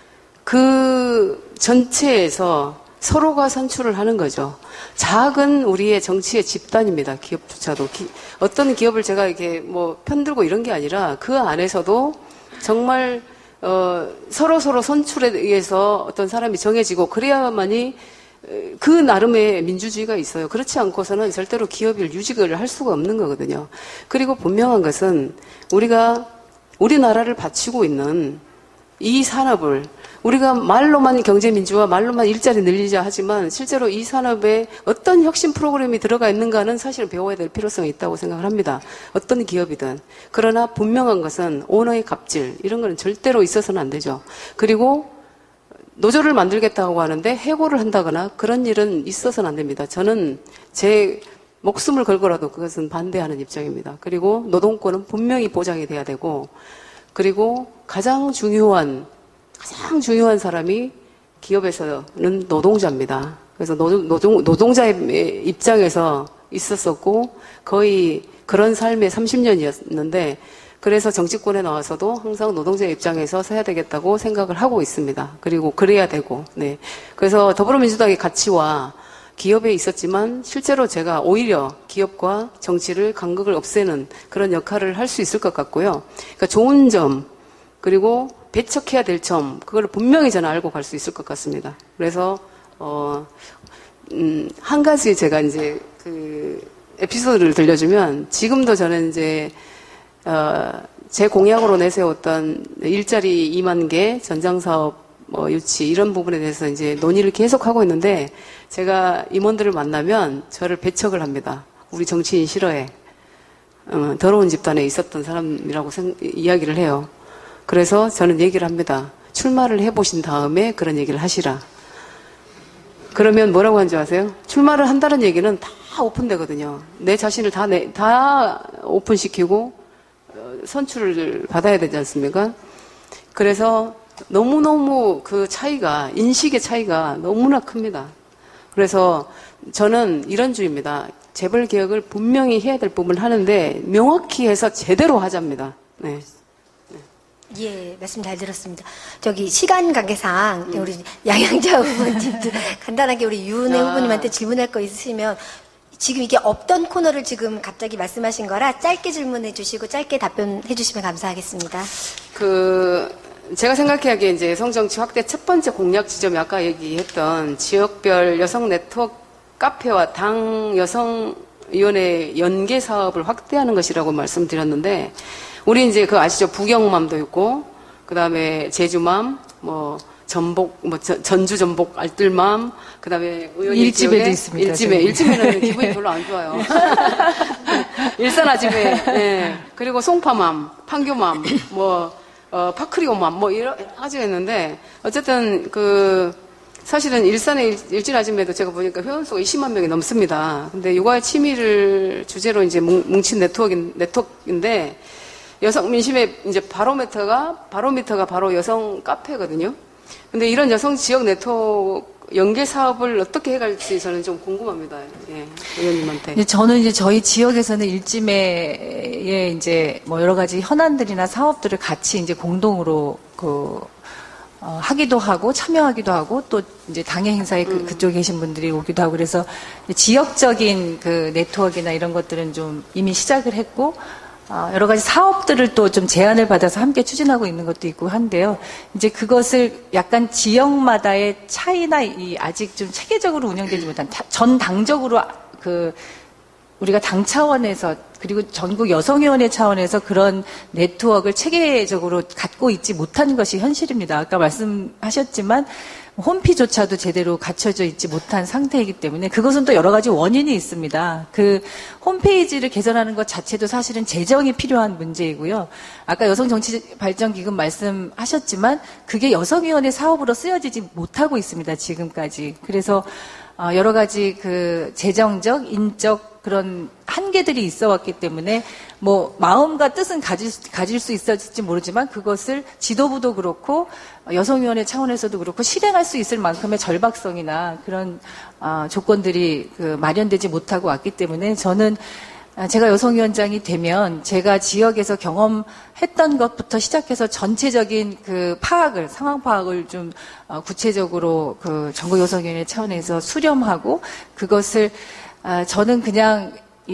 그 전체에서 서로가 선출을 하는 거죠. 작은 우리의 정치의 집단입니다. 기업조차도. 어떤 기업을 제가 이렇게 뭐 편들고 이런 게 아니라 그 안에서도 정말 서로 선출에 의해서 어떤 사람이 정해지고 그래야만이 그 나름의 민주주의가 있어요. 그렇지 않고서는 절대로 기업이 유직을 할 수가 없는 거거든요. 그리고 분명한 것은 우리나라를 바치고 있는 이 산업을 우리가 말로만 경제민주화, 말로만 일자리 늘리자 하지만 실제로 이 산업에 어떤 혁신 프로그램이 들어가 있는가는 사실 배워야 될 필요성이 있다고 생각을 합니다. 어떤 기업이든. 그러나 분명한 것은 오너의 갑질, 이런 거는 절대로 있어서는 안 되죠. 그리고 노조를 만들겠다고 하는데 해고를 한다거나 그런 일은 있어서는 안 됩니다. 저는 제 목숨을 걸고라도 그것은 반대하는 입장입니다. 그리고 노동권은 분명히 보장이 돼야 되고, 그리고 가장 중요한 사람이 기업에서는 노동자입니다. 그래서 노동자의 입장에서 있었었고, 거의 그런 삶의 30년이었는데 그래서 정치권에 나와서도 항상 노동자 입장에서 서야 되겠다고 생각을 하고 있습니다. 그리고 그래야 되고, 네. 그래서 더불어민주당의 가치와 기업에 있었지만 실제로 제가 오히려 기업과 정치를 간극을 없애는 그런 역할을 할 수 있을 것 같고요. 그러니까 좋은 점, 그리고 배척해야 될 점, 그걸 분명히 저는 알고 갈 수 있을 것 같습니다. 그래서, 한 가지 제가 이제 그 에피소드를 들려주면 지금도 저는 이제 제 공약으로 내세웠던 일자리 2만 개, 전장사업 유치 이런 부분에 대해서 이제 논의를 계속하고 있는데 제가 임원들을 만나면 저를 배척을 합니다. 우리 정치인 싫어해. 더러운 집단에 있었던 사람이라고 이야기를 해요. 그래서 저는 얘기를 합니다. 출마를 해보신 다음에 그런 얘기를 하시라. 그러면 뭐라고 하는지 아세요? 출마를 한다는 얘기는 다 오픈되거든요. 내 자신을 다 오픈시키고 선출을 받아야 되지 않습니까? 그래서 너무너무 그 차이가, 인식의 차이가 너무나 큽니다. 그래서 저는 이런 주의입니다. 재벌 개혁을 분명히 해야 될 부분을 하는데 명확히 해서 제대로 하자입니다. 네. 예, 말씀 잘 들었습니다. 저기 시간 관계상 우리 양양자 후보님도 간단하게 우리 유은혜 후보님한테 질문할 거 있으시면 지금 이게 없던 코너를 지금 갑자기 말씀하신 거라 짧게 질문해 주시고 짧게 답변해 주시면 감사하겠습니다. 제가 생각하기에 이제 여성정치 확대 첫 번째 공약 지점이 아까 얘기했던 지역별 여성 네트워크 카페와 당 여성위원회 연계 사업을 확대하는 것이라고 말씀드렸는데, 우리 이제 그 아시죠? 부경맘도 있고, 그 다음에 제주맘, 전복, 전주 전복 알뜰맘, 그 다음에 일집에도 있습니다. 일집에는 기분이 별로 안 좋아요. 일산 아집에, 네. 그리고 송파맘, 판교맘, 파크리오맘, 여러 가지가 있는데, 어쨌든 사실은 일산의 일진 아줌매도 제가 보니까 회원수가 20만 명이 넘습니다. 근데 육아의 취미를 주제로 이제 뭉친 네트워크인데, 여성 민심의 이제 바로미터가 바로 여성 카페거든요. 근데 이런 여성 지역 네트워크 연계 사업을 어떻게 해갈지 저는 좀 궁금합니다. 예, 의원님한테. 저는 이제 저희 지역에서는 일지매에 이제 여러 가지 현안들이나 사업들을 같이 이제 공동으로 하기도 하고 참여하기도 하고 또 이제 당의 행사에 그쪽에 계신 분들이 오기도 하고 그래서 지역적인 그 네트워크나 이런 것들은 좀 이미 시작을 했고 여러 가지 사업들을 또 좀 제안을 받아서 함께 추진하고 있는 것도 있고 한데요. 이제 그것을 약간 지역마다의 차이나 아직 좀 체계적으로 운영되지 못한 전 당적으로 우리가 당 차원에서 그리고 전국 여성위원회 차원에서 그런 네트워크를 체계적으로 갖고 있지 못한 것이 현실입니다. 아까 말씀하셨지만 홈피조차도 제대로 갖춰져 있지 못한 상태이기 때문에 그것은 또 여러 가지 원인이 있습니다. 그 홈페이지를 개선하는 것 자체도 사실은 재정이 필요한 문제이고요. 아까 여성정치발전기금 말씀하셨지만 그게 여성위원회 사업으로 쓰여지지 못하고 있습니다. 지금까지. 그래서 여러 가지 재정적, 인적 그런 한계들이 있어 왔기 때문에 마음과 뜻은 가질 수 있을지 모르지만 그것을 지도부도 그렇고 여성위원회 차원에서도 그렇고 실행할 수 있을 만큼의 절박성이나 그런 조건들이 마련되지 못하고 왔기 때문에 저는 제가 여성위원장이 되면 제가 지역에서 경험했던 것부터 시작해서 전체적인 상황 파악을 좀 구체적으로 전국 여성위원회 차원에서 수렴하고 그것을 저는 그냥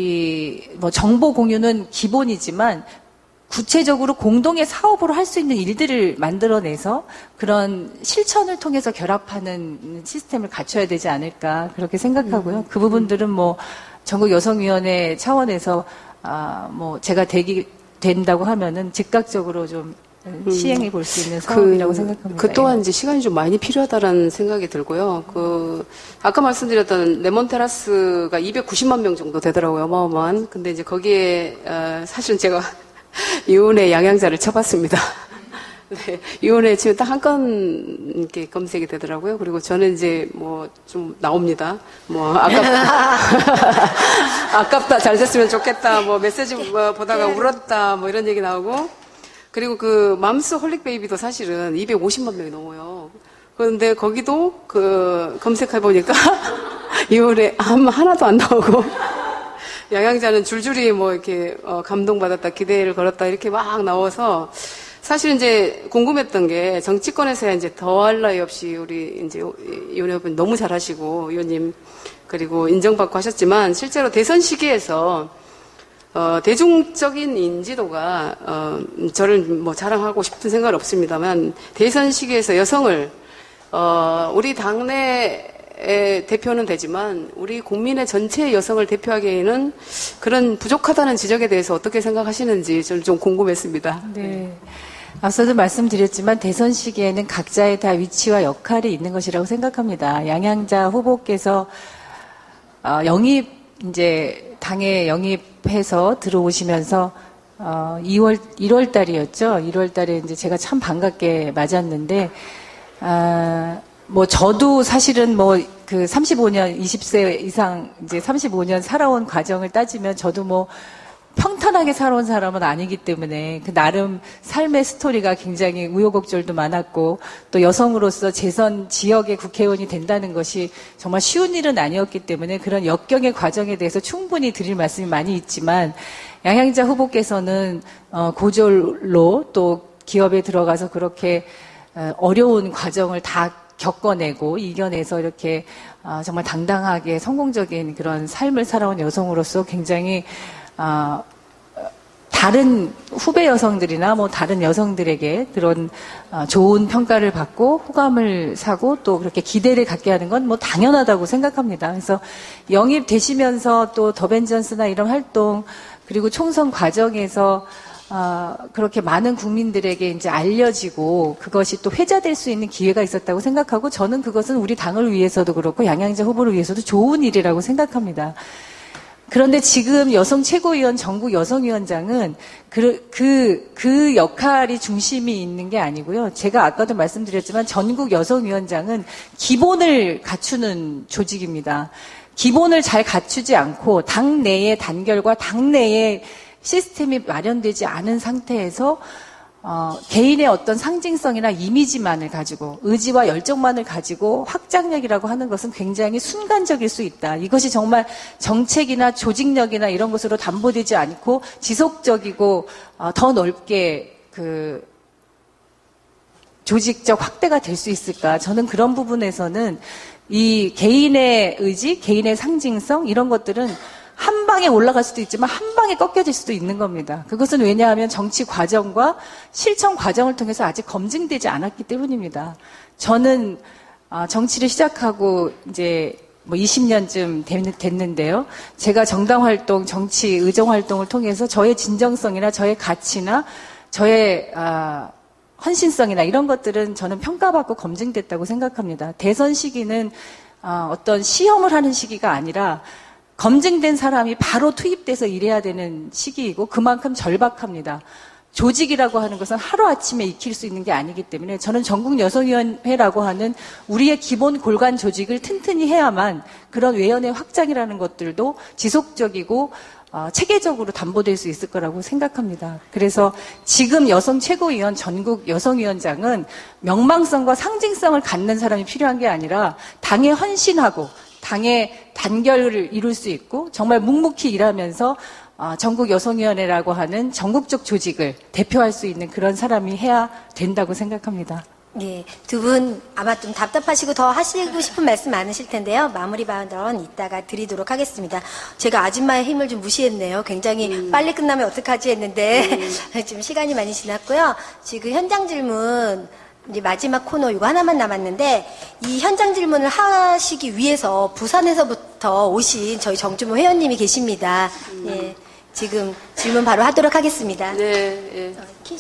정보 공유는 기본이지만 구체적으로 공동의 사업으로 할 수 있는 일들을 만들어내서 그런 실천을 통해서 결합하는 시스템을 갖춰야 되지 않을까 그렇게 생각하고요. 그 부분들은 전국 여성위원회 차원에서 제가 된다고 하면은 즉각적으로 좀 시행해 볼 수 있는 사업이라고 생각합니다. 그 또한 이제 시간이 좀 많이 필요하다라는 생각이 들고요. 아까 말씀드렸던 레몬테라스가 290만 명 정도 되더라고요. 어마어마한. 근데 이제 거기에, 사실은 제가 유은혜 양양자를 쳐봤습니다. 네, 유은혜 치면 딱 한 건 이렇게 검색이 되더라고요. 그리고 저는 이제 좀 나옵니다. 아깝다, 잘 됐으면 좋겠다, 메시지 보다가 울었다, 이런 얘기 나오고. 그리고 맘스 홀릭 베이비도 사실은 250만 명이 넘어요. 그런데 거기도 검색해보니까 이후에 하나도 안 나오고. 양양자는 줄줄이 뭐 이렇게 감동받았다, 기대를 걸었다 이렇게 막 나와서 사실 이제 궁금했던 게 정치권에서야 이제 더할 나위 없이 우리 이제 이 의원님 너무 잘하시고 의원님 그리고 인정받고 하셨지만 실제로 대선 시기에서 대중적인 인지도가 저를 뭐 자랑하고 싶은 생각은 없습니다만 대선 시기에서 여성을 우리 당내의 대표는 되지만 우리 국민의 전체 여성을 대표하기에는 그런 부족하다는 지적에 대해서 어떻게 생각하시는지 저는 좀 궁금했습니다. 네. 앞서도 말씀드렸지만 대선 시기에는 각자의 다 위치와 역할이 있는 것이라고 생각합니다. 양양자 후보께서 이제 당에 영입해서 들어오시면서 1월 달이었죠. 1월 달에 이제 제가 참 반갑게 맞았는데 뭐 저도 사실은 뭐 그 35년 20세 이상 이제 35년 살아온 과정을 따지면 저도 뭐 평탄하게 살아온 사람은 아니기 때문에 그 나름 삶의 스토리가 굉장히 우여곡절도 많았고 또 여성으로서 재선 지역의 국회의원이 된다는 것이 정말 쉬운 일은 아니었기 때문에 그런 역경의 과정에 대해서 충분히 드릴 말씀이 많이 있지만 양양자 후보께서는 고졸로 또 기업에 들어가서 그렇게 어려운 과정을 다 겪어내고 이겨내서 이렇게 정말 당당하게 성공적인 그런 삶을 살아온 여성으로서 굉장히 다른 후배 여성들이나 뭐 다른 여성들에게 그런 좋은 평가를 받고 호감을 사고 또 그렇게 기대를 갖게 하는 건 뭐 당연하다고 생각합니다. 그래서 영입되시면서 또 더벤전스나 이런 활동 그리고 총선 과정에서 그렇게 많은 국민들에게 이제 알려지고 그것이 또 회자될 수 있는 기회가 있었다고 생각하고 저는 그것은 우리 당을 위해서도 그렇고 양양자 후보를 위해서도 좋은 일이라고 생각합니다. 그런데 지금 여성 최고위원 전국 여성위원장은 그 역할이 중심이 있는 게 아니고요. 제가 아까도 말씀드렸지만 전국 여성위원장은 기본을 갖추는 조직입니다. 기본을 잘 갖추지 않고 당 내의 단결과 당 내의 시스템이 마련되지 않은 상태에서 개인의 어떤 상징성이나 이미지만을 가지고 의지와 열정만을 가지고 확장력이라고 하는 것은 굉장히 순간적일 수 있다. 이것이 정말 정책이나 조직력이나 이런 것으로 담보되지 않고 지속적이고 더 넓게 그 조직적 확대가 될 수 있을까? 저는 그런 부분에서는 이 개인의 의지, 개인의 상징성 이런 것들은 한 방에 올라갈 수도 있지만 한 방에 꺾여질 수도 있는 겁니다. 그것은 왜냐하면 정치 과정과 실천 과정을 통해서 아직 검증되지 않았기 때문입니다. 저는 정치를 시작하고 이제 뭐 20년쯤 됐는데요. 제가 정당 활동, 정치 의정 활동을 통해서 저의 진정성이나 저의 가치나 저의 헌신성이나 이런 것들은 저는 평가받고 검증됐다고 생각합니다. 대선 시기는 어떤 시험을 하는 시기가 아니라 검증된 사람이 바로 투입돼서 일해야 되는 시기이고 그만큼 절박합니다. 조직이라고 하는 것은 하루아침에 익힐 수 있는 게 아니기 때문에 저는 전국여성위원회라고 하는 우리의 기본 골간 조직을 튼튼히 해야만 그런 외연의 확장이라는 것들도 지속적이고 체계적으로 담보될 수 있을 거라고 생각합니다. 그래서 지금 여성 최고위원 전국 여성위원장은 명망성과 상징성을 갖는 사람이 필요한 게 아니라 당에 헌신하고 당의 단결을 이룰 수 있고 정말 묵묵히 일하면서 전국 여성위원회라고 하는 전국적 조직을 대표할 수 있는 그런 사람이 해야 된다고 생각합니다. 네, 두 분 아마 좀 답답하시고 더 하시고 싶은 말씀 많으실 텐데요. 마무리 발언 이따가 드리도록 하겠습니다. 제가 아줌마의 힘을 좀 무시했네요. 굉장히 빨리 끝나면 어떡하지 했는데 지금 시간이 많이 지났고요. 지금 현장 질문 이제 마지막 코너 이거 하나만 남았는데 이 현장 질문을 하시기 위해서 부산에서부터 오신 저희 정주모 회원님이 계십니다. 예, 지금 질문 바로 하도록 하겠습니다. 네. 예.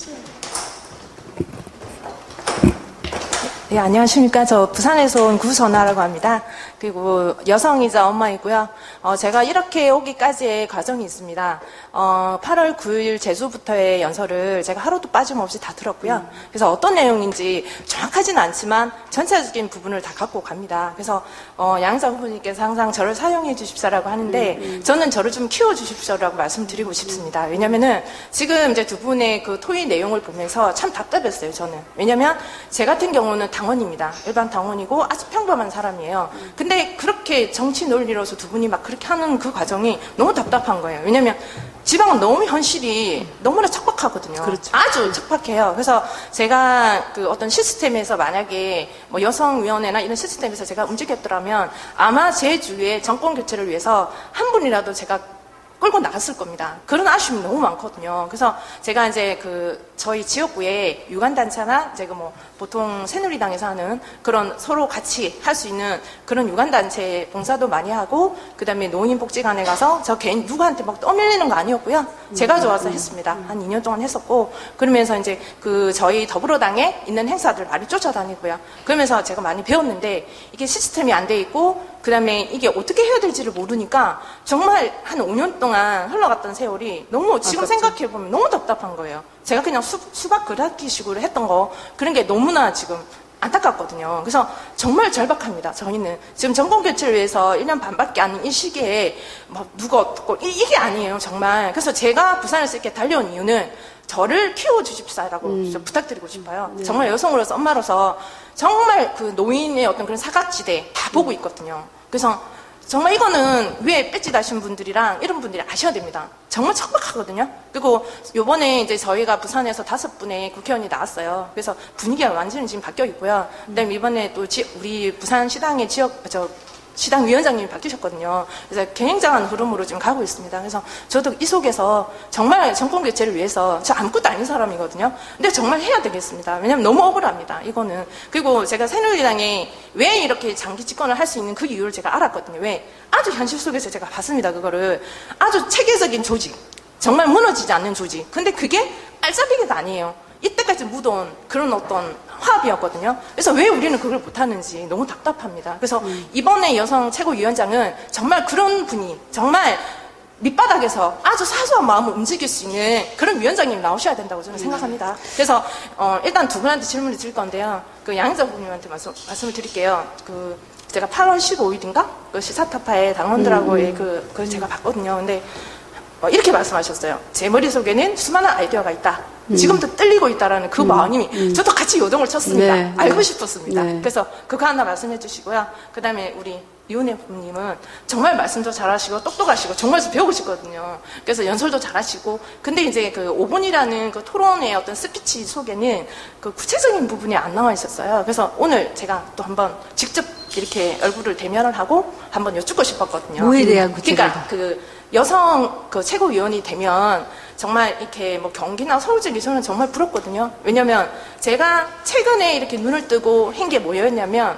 네, 안녕하십니까. 저 부산에서 온 구선아라고 합니다. 그리고 여성이자 엄마이고요. 제가 이렇게 오기까지의 과정이 있습니다. 8월 9일 제수부터의 연설을 제가 하루도 빠짐없이 다 들었고요. 그래서 어떤 내용인지 정확하지는 않지만 전체적인 부분을 다 갖고 갑니다. 그래서 양자 후보님께서 항상 저를 사용해 주십사라고 하는데 저는 저를 좀 키워 주십시오라고 말씀드리고 싶습니다. 왜냐면은 지금 이제 두 분의 그 토의 내용을 보면서 참 답답했어요. 저는. 왜냐면 제 같은 경우는 당원입니다. 일반 당원이고 아주 평범한 사람이에요. 근데 근데 그렇게 정치 논리로서 두 분이 막 그렇게 하는 그 과정이 너무 답답한 거예요. 왜냐면 지방은 너무 현실이 너무나 척박하거든요. 그렇죠. 아주 척박해요. 그래서 제가 그 어떤 시스템에서 만약에 뭐 여성위원회나 이런 시스템에서 제가 움직였더라면 아마 제 주위에 정권 교체를 위해서 한 분이라도 제가 끌고 나갔을 겁니다. 그런 아쉬움이 너무 많거든요. 그래서 제가 이제 저희 지역구에 유관단체나 제가 뭐 보통 새누리당에서 하는 그런 서로 같이 할 수 있는 그런 유관단체 봉사도 많이 하고, 그 다음에 노인복지관에 가서 저 개인 누구한테 막 떠밀리는 거 아니었고요. 제가 좋아서 했습니다. 한 2년 동안 했었고, 그러면서 이제 저희 더불어당에 있는 행사들 많이 쫓아다니고요. 그러면서 제가 많이 배웠는데 이게 시스템이 안 돼 있고, 그 다음에 이게 어떻게 해야 될지를 모르니까 정말 한 5년 동안 흘러갔던 세월이 너무 지금 생각해보면 너무 답답한 거예요. 제가 그냥 수박 글하기식으로 했던 거, 그런 게 너무나 지금 안타깝거든요. 그래서 정말 절박합니다. 저희는 지금 정권교체를 위해서 1년 반밖에 안 된 이 시기에 뭐 누가 어떻고 이게 아니에요, 정말. 그래서 제가 부산에서 이렇게 달려온 이유는 저를 키워주십사라고 부탁드리고 싶어요. 네. 정말 여성으로서, 엄마로서 정말 그 노인의 어떤 그런 사각지대 다 보고 있거든요. 그래서 정말 이거는 왜 배지 다신 분들이랑 이런 분들이 아셔야 됩니다. 정말 척박하거든요. 그리고 요번에 이제 저희가 부산에서 5분의 국회의원이 나왔어요. 그래서 분위기가 완전히 지금 바뀌어 있고요. 그다음에 이번에 또 우리 부산시당의 시당 위원장님이 바뀌셨거든요. 그래서 굉장한 흐름으로 지금 가고 있습니다. 그래서 저도 이 속에서 정말 정권 교체를 위해서, 저 아무것도 아닌 사람이거든요. 근데 정말 해야 되겠습니다. 왜냐면 너무 억울합니다, 이거는. 그리고 제가 새누리당이 왜 이렇게 장기 집권을 할 수 있는 그 이유를 제가 알았거든요. 왜? 아주 현실 속에서 제가 봤습니다, 그거를. 아주 체계적인 조직. 정말 무너지지 않는 조직. 근데 그게 알짜배기가 아니에요. 이때까지 묻어온 그런 어떤 화합이었거든요. 그래서 왜 우리는 그걸 못하는지 너무 답답합니다. 그래서 이번에 여성 최고위원장은 정말 그런 분이 정말 밑바닥에서 아주 사소한 마음을 움직일 수 있는 그런 위원장님이 나오셔야 된다고 저는 생각합니다. 그래서 일단 두 분한테 질문을 드릴 건데요. 양희자 후보님한테 말씀을 드릴게요. 제가 8월 15일인가? 시사타파의 당원들하고의 그걸 제가 봤거든요. 근데 이렇게 말씀하셨어요. 제 머릿속에는 수많은 아이디어가 있다. 지금도 떨리고 있다라는 그 마음이, 저도 같이 요동을 쳤습니다. 네, 알고 네. 싶었습니다. 네. 그래서 그거 하나 말씀해 주시고요. 그 다음에 우리 이은혜 부모님은 정말 말씀도 잘하시고 똑똑하시고 정말 배우시거든요. 그래서 연설도 잘하시고, 근데 이제 5분이라는 그 토론의 어떤 스피치 속에는 그 구체적인 부분이 안 나와 있었어요. 그래서 오늘 제가 또 한번 직접 이렇게 얼굴을 대면을 하고 한번 여쭙고 싶었거든요. 뭐에 대한 구체적인? 그러니까 여성 최고위원이 되면 정말 이렇게 뭐 경기나 서울 지역이 저는 정말 부럽거든요. 왜냐면 제가 최근에 이렇게 눈을 뜨고 한 게 뭐였냐면,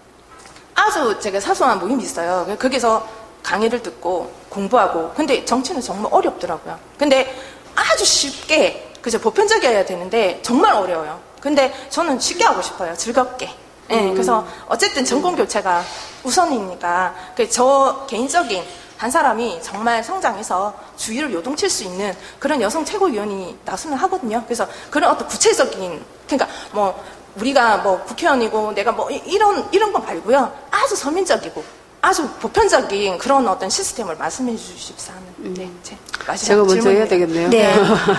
아주 제가 사소한 모임이 있어요. 거기서 강의를 듣고 공부하고, 근데 정치는 정말 어렵더라고요. 근데 아주 쉽게, 그죠, 보편적이어야 되는데 정말 어려워요. 근데 저는 쉽게 하고 싶어요. 즐겁게. 네, 그래서 어쨌든 정권 교체가 우선이니까 저 개인적인 한 사람이 정말 성장해서 주위를 요동칠 수 있는 그런 여성 최고위원이 나서면 하거든요. 그래서 그런 어떤 구체적인, 그러니까 뭐 우리가 뭐 국회의원이고 내가 뭐 이런 거 말고요. 아주 서민적이고 아주 보편적인 그런 어떤 시스템을 말씀해 주십사 하는, 네, 제 마지막 제가 먼저 질문입니다. 해야 되겠네요. 네.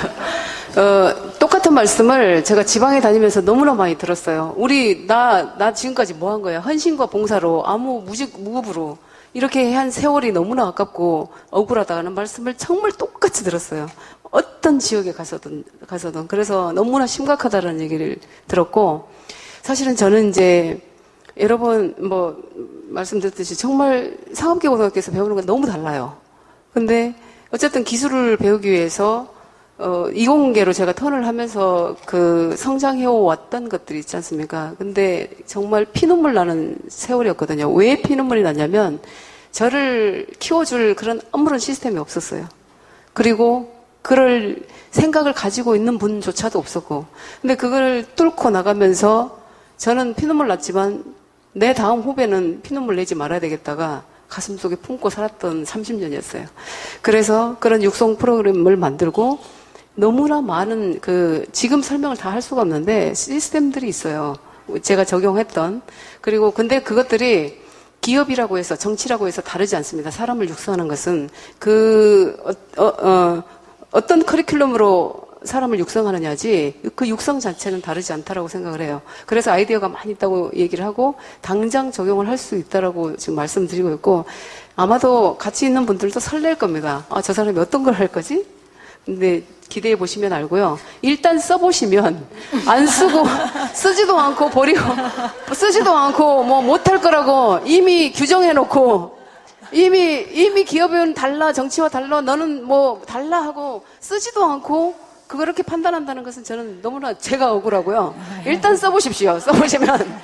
똑같은 말씀을 제가 지방에 다니면서 너무나 많이 들었어요. 나 지금까지 뭐 한 거야? 헌신과 봉사로 아무 무급으로 이렇게 한 세월이 너무나 아깝고 억울하다는 말씀을 정말 똑같이 들었어요. 어떤 지역에 가서든. 그래서 너무나 심각하다는 얘기를 들었고, 사실은 저는 이제 여러 번 말씀드렸듯이 정말 상업계고등학교에서 배우는 건 너무 달라요. 근데 어쨌든 기술을 배우기 위해서 이공계로 제가 턴을 하면서 성장해왔던 것들이 있지 않습니까? 근데 정말 피눈물 나는 세월이었거든요. 왜 피눈물이 났냐면 저를 키워줄 그런 아무런 시스템이 없었어요. 그리고 그럴 생각을 가지고 있는 분조차도 없었고, 근데 그걸 뚫고 나가면서 저는 피눈물 났지만 내 다음 후배는 피눈물 내지 말아야 되겠다가 가슴속에 품고 살았던 30년이었어요. 그래서 그런 육성 프로그램을 만들고 너무나 많은 지금 설명을 다 할 수가 없는데 시스템들이 있어요. 제가 적용했던. 그리고 근데 그것들이 기업이라고 해서 정치라고 해서 다르지 않습니다. 사람을 육성하는 것은 어떤 커리큘럼으로 사람을 육성하느냐지 그 육성 자체는 다르지 않다라고 생각을 해요. 그래서 아이디어가 많이 있다고 얘기를 하고 당장 적용을 할 수 있다라고 지금 말씀드리고 있고 아마도 같이 있는 분들도 설렐 겁니다. 아, 저 사람이 어떤 걸 할 거지? 근데 기대해 보시면 알고요. 일단 써보시면 안 쓰고 쓰지도 않고 버리고 쓰지도 않고 뭐 못할 거라고 이미 규정해 놓고 이미 기업은 달라 정치와 달라 너는 뭐 달라 하고 쓰지도 않고 그렇게 판단한다는 것은 저는 너무나 제가 억울하고요. 일단 써보십시오. 써보시면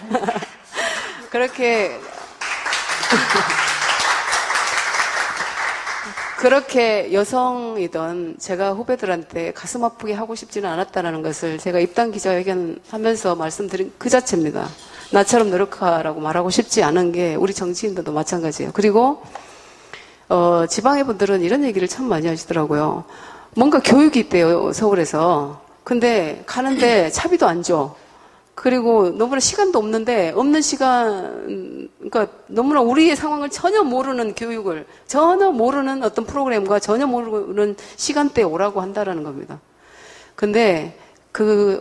그렇게 여성이던 제가 후배들한테 가슴 아프게 하고 싶지는 않았다는 것을 제가 입당 기자회견 하면서 말씀드린 그 자체입니다. 나처럼 노력하라고 말하고 싶지 않은 게 우리 정치인들도 마찬가지예요. 그리고 지방의 분들은 이런 얘기를 참 많이 하시더라고요. 뭔가 교육이 있대요, 서울에서. 근데 가는데 차비도 안 줘. 그리고 너무나 시간도 없는데 없는 시간, 그러니까 너무나 우리의 상황을 전혀 모르는 교육을, 전혀 모르는 어떤 프로그램과 전혀 모르는 시간대에 오라고 한다라는 겁니다. 근데 그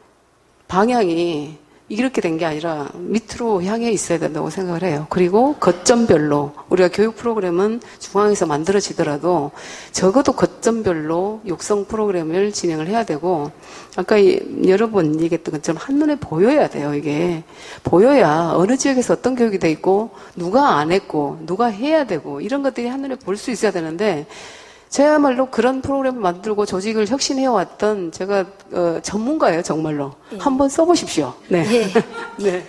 방향이 이렇게 된 게 아니라 밑으로 향해 있어야 된다고 생각을 해요. 그리고 거점별로 우리가 교육 프로그램은 중앙에서 만들어지더라도 적어도 거점별로 육성 프로그램을 진행을 해야 되고 아까 여러 번 얘기했던 것처럼 한눈에 보여야 돼요. 이게 보여야 어느 지역에서 어떤 교육이 돼 있고 누가 안 했고 누가 해야 되고 이런 것들이 한눈에 볼 수 있어야 되는데 저야말로 그런 프로그램을 만들고 조직을 혁신해왔던 제가 전문가예요, 정말로. 예. 한번 써보십시오. 네. 예. 네.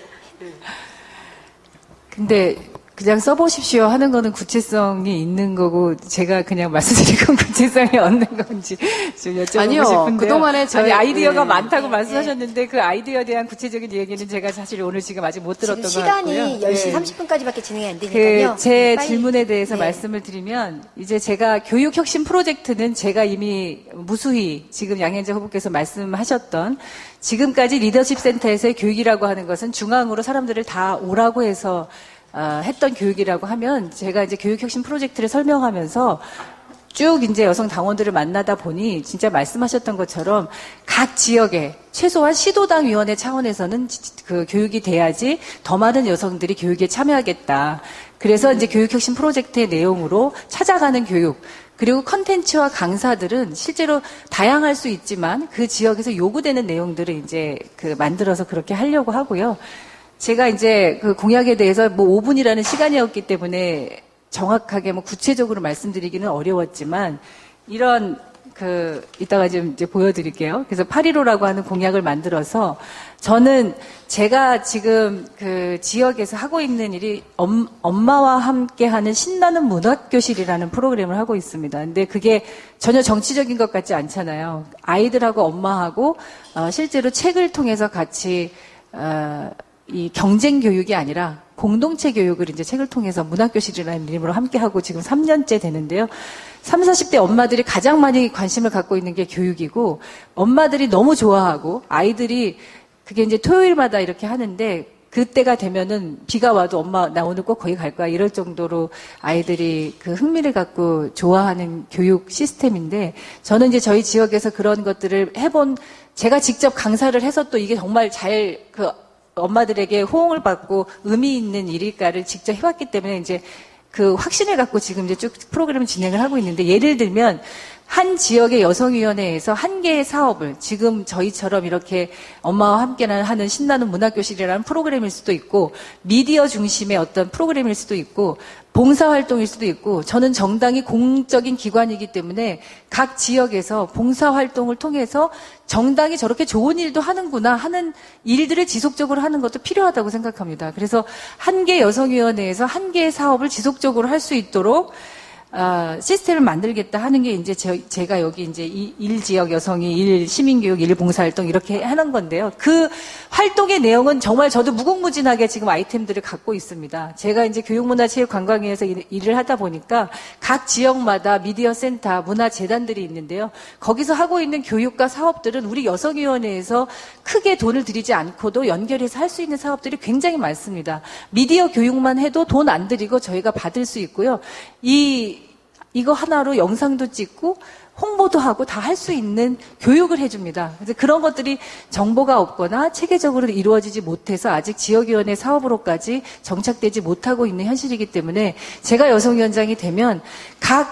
근데 그냥 써보십시오 하는 거는 구체성이 있는 거고 제가 그냥 말씀드린 건 구체성이 없는 건지 좀 여쭤보고 아니요. 싶은데요. 그동안에 저희 아이디어가 네. 많다고 말씀하셨는데 그 아이디어에 대한 구체적인 얘기는 제가 사실 오늘 지금 아직 못 들었던 것 지금 같고요. 시간이 10시 네. 30분까지밖에 진행이 안 되니까요. 제 빨리. 질문에 대해서 네. 말씀을 드리면 이제 제가 교육혁신 프로젝트는 제가 이미 무수히 지금 양현재 후보께서 말씀하셨던 지금까지 리더십 센터에서의 교육이라고 하는 것은 중앙으로 사람들을 다 오라고 해서 했던 교육이라고 하면 제가 이제 교육혁신 프로젝트를 설명하면서 쭉 이제 여성 당원들을 만나다 보니 진짜 말씀하셨던 것처럼 각 지역에 최소한 시도당 위원회 차원에서는 그 교육이 돼야지 더 많은 여성들이 교육에 참여하겠다. 그래서 이제 교육혁신 프로젝트의 내용으로 찾아가는 교육 그리고 컨텐츠와 강사들은 실제로 다양할 수 있지만 그 지역에서 요구되는 내용들을 이제 만들어서 그렇게 하려고 하고요. 제가 이제 그 공약에 대해서 뭐 5분이라는 시간이었기 때문에 정확하게 뭐 구체적으로 말씀드리기는 어려웠지만 이런 이따가 좀 이제 보여드릴게요. 그래서 815라고 하는 공약을 만들어서 저는 제가 지금 그 지역에서 하고 있는 일이 엄마와 함께 하는 신나는 문학교실이라는 프로그램을 하고 있습니다. 근데 그게 전혀 정치적인 것 같지 않잖아요. 아이들하고 엄마하고 실제로 책을 통해서 같이 이 경쟁 교육이 아니라 공동체 교육을 이제 책을 통해서 문학교실이라는 이름으로 함께하고 지금 3년째 되는데요. 30, 40대 엄마들이 가장 많이 관심을 갖고 있는 게 교육이고 엄마들이 너무 좋아하고 아이들이 그게 이제 토요일마다 이렇게 하는데 그때가 되면은 비가 와도 엄마 나 오늘 꼭 거기 갈 거야 이럴 정도로 아이들이 그 흥미를 갖고 좋아하는 교육 시스템인데 저는 이제 저희 지역에서 그런 것들을 해본 제가 직접 강사를 해서 또 이게 정말 잘 엄마들에게 호응을 받고 의미 있는 일일까를 직접 해왔기 때문에 이제 그 확신을 갖고 지금 이제 쭉 프로그램을 진행을 하고 있는데 예를 들면 한 지역의 여성위원회에서 한 개의 사업을 지금 저희처럼 이렇게 엄마와 함께 하는 신나는 문학교실이라는 프로그램일 수도 있고 미디어 중심의 어떤 프로그램일 수도 있고 봉사활동일 수도 있고 저는 정당이 공적인 기관이기 때문에 각 지역에서 봉사활동을 통해서 정당이 저렇게 좋은 일도 하는구나 하는 일들을 지속적으로 하는 것도 필요하다고 생각합니다. 그래서 한 개 여성위원회에서 한 개의 사업을 지속적으로 할 수 있도록 시스템을 만들겠다 하는 게 이제 제가 여기 이제 1지역 여성이 1 시민교육, 1 봉사활동 이렇게 하는 건데요. 그 활동의 내용은 정말 저도 무궁무진하게 지금 아이템들을 갖고 있습니다. 제가 이제 교육문화체육관광위에서 일을 하다 보니까 각 지역마다 미디어 센터, 문화재단들이 있는데요. 거기서 하고 있는 교육과 사업들은 우리 여성위원회에서 크게 돈을 들이지 않고도 연결해서 할 수 있는 사업들이 굉장히 많습니다. 미디어 교육만 해도 돈 안 들이고 저희가 받을 수 있고요. 이거 하나로 영상도 찍고 홍보도 하고 다 할 수 있는 교육을 해줍니다. 그래서 그런 것들이 정보가 없거나 체계적으로 이루어지지 못해서 아직 지역위원회 사업으로까지 정착되지 못하고 있는 현실이기 때문에 제가 여성위원장이 되면 각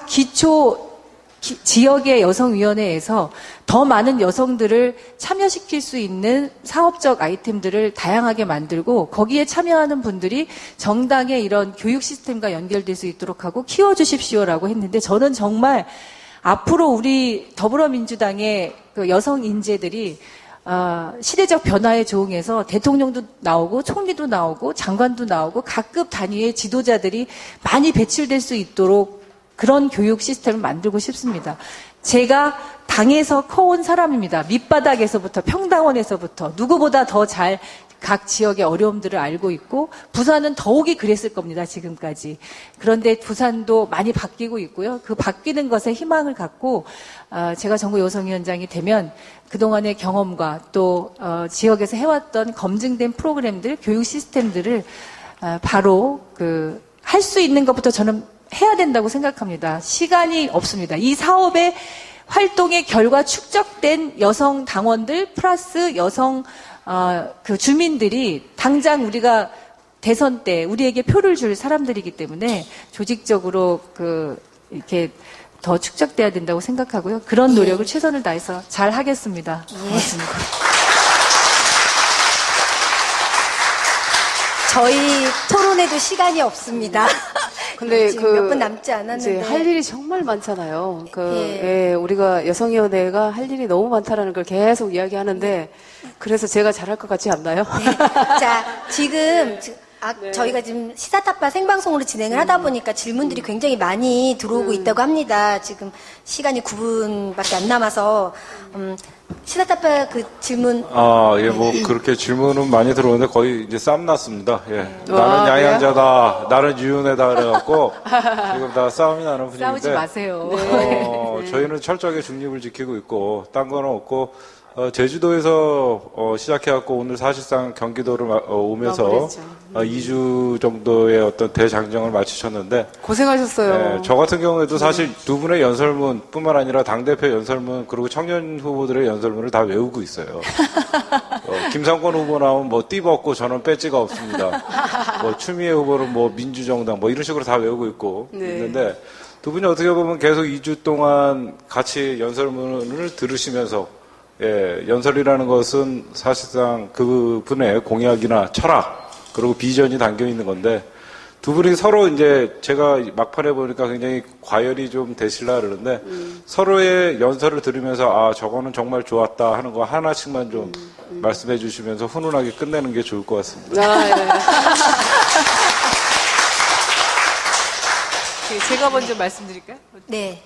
지역의 여성위원회에서 더 많은 여성들을 참여시킬 수 있는 사업적 아이템들을 다양하게 만들고 거기에 참여하는 분들이 정당의 이런 교육 시스템과 연결될 수 있도록 하고 키워주십시오라고 했는데 저는 정말 앞으로 우리 더불어민주당의 그 여성 인재들이 시대적 변화에 조응해서 대통령도 나오고 총리도 나오고 장관도 나오고 각급 단위의 지도자들이 많이 배출될 수 있도록 그런 교육 시스템을 만들고 싶습니다. 제가 당에서 커온 사람입니다. 밑바닥에서부터 평당원에서부터 누구보다 더 잘 각 지역의 어려움들을 알고 있고 부산은 더욱이 그랬을 겁니다. 지금까지. 그런데 부산도 많이 바뀌고 있고요. 그 바뀌는 것에 희망을 갖고 제가 전국 여성위원장이 되면 그동안의 경험과 또 지역에서 해왔던 검증된 프로그램들, 교육 시스템들을 바로 할 수 있는 것부터 저는 해야 된다고 생각합니다. 시간이 없습니다. 이 사업의 활동의 결과 축적된 여성 당원들 플러스 여성 그 주민들이 당장 우리가 대선 때 우리에게 표를 줄 사람들이기 때문에 조직적으로 이렇게 더 축적돼야 된다고 생각하고요. 그런 노력을 최선을 다해서 잘 하겠습니다. 고맙습니다. 저희 토론에도 시간이 없습니다. 근데 지금 몇 분 남지 않았는데 이제 할 일이 정말 많잖아요. 예. 우리가 여성위원회가 할 일이 너무 많다라는 걸 계속 이야기하는데 그래서 제가 잘할 것 같지 않나요? 네. 자, 지금 저희가 지금 시사타파 생방송으로 진행을 하다 보니까 질문들이 굉장히 많이 들어오고 있다고 합니다. 지금 시간이 9분밖에 안 남아서 시사타파 그 질문 예, 뭐 그렇게 질문은 많이 들어오는데 거의 이제 쌈 났습니다. 예. 와, 나는 양양자다, 나는 유은혜다 그래갖고 지금 다 싸움이 나는 분위기인데. 싸우지 마세요. 저희는 철저하게 중립을 지키고 있고 딴 거는 없고 제주도에서 시작해갖고 오늘 사실상 경기도를 오면서 마무리했죠. 2주 정도의 어떤 대장정을 마치셨는데 고생하셨어요. 네, 저 같은 경우에도 사실 두 분의 연설문뿐만 아니라 당대표 연설문 그리고 청년 후보들의 연설문을 다 외우고 있어요. 김상권 후보 나오면 뭐 띠벗고 저는 배지가 없습니다. 뭐 추미애 후보는 뭐 민주정당 뭐 이런 식으로 다 외우고 있고 있는데 두 분이 어떻게 보면 계속 2주 동안 같이 연설문을 들으시면서 연설이라는 것은 사실상 그분의 공약이나 철학 그리고 비전이 담겨 있는 건데 두 분이 서로 이제 제가 막판에 보니까 굉장히 과열이 좀 되실라 그러는데 서로의 연설을 들으면서 저거는 정말 좋았다 하는 거 하나씩만 좀 말씀해 주시면서 훈훈하게 끝내는 게 좋을 것 같습니다. 제가 먼저 말씀드릴까요? 네.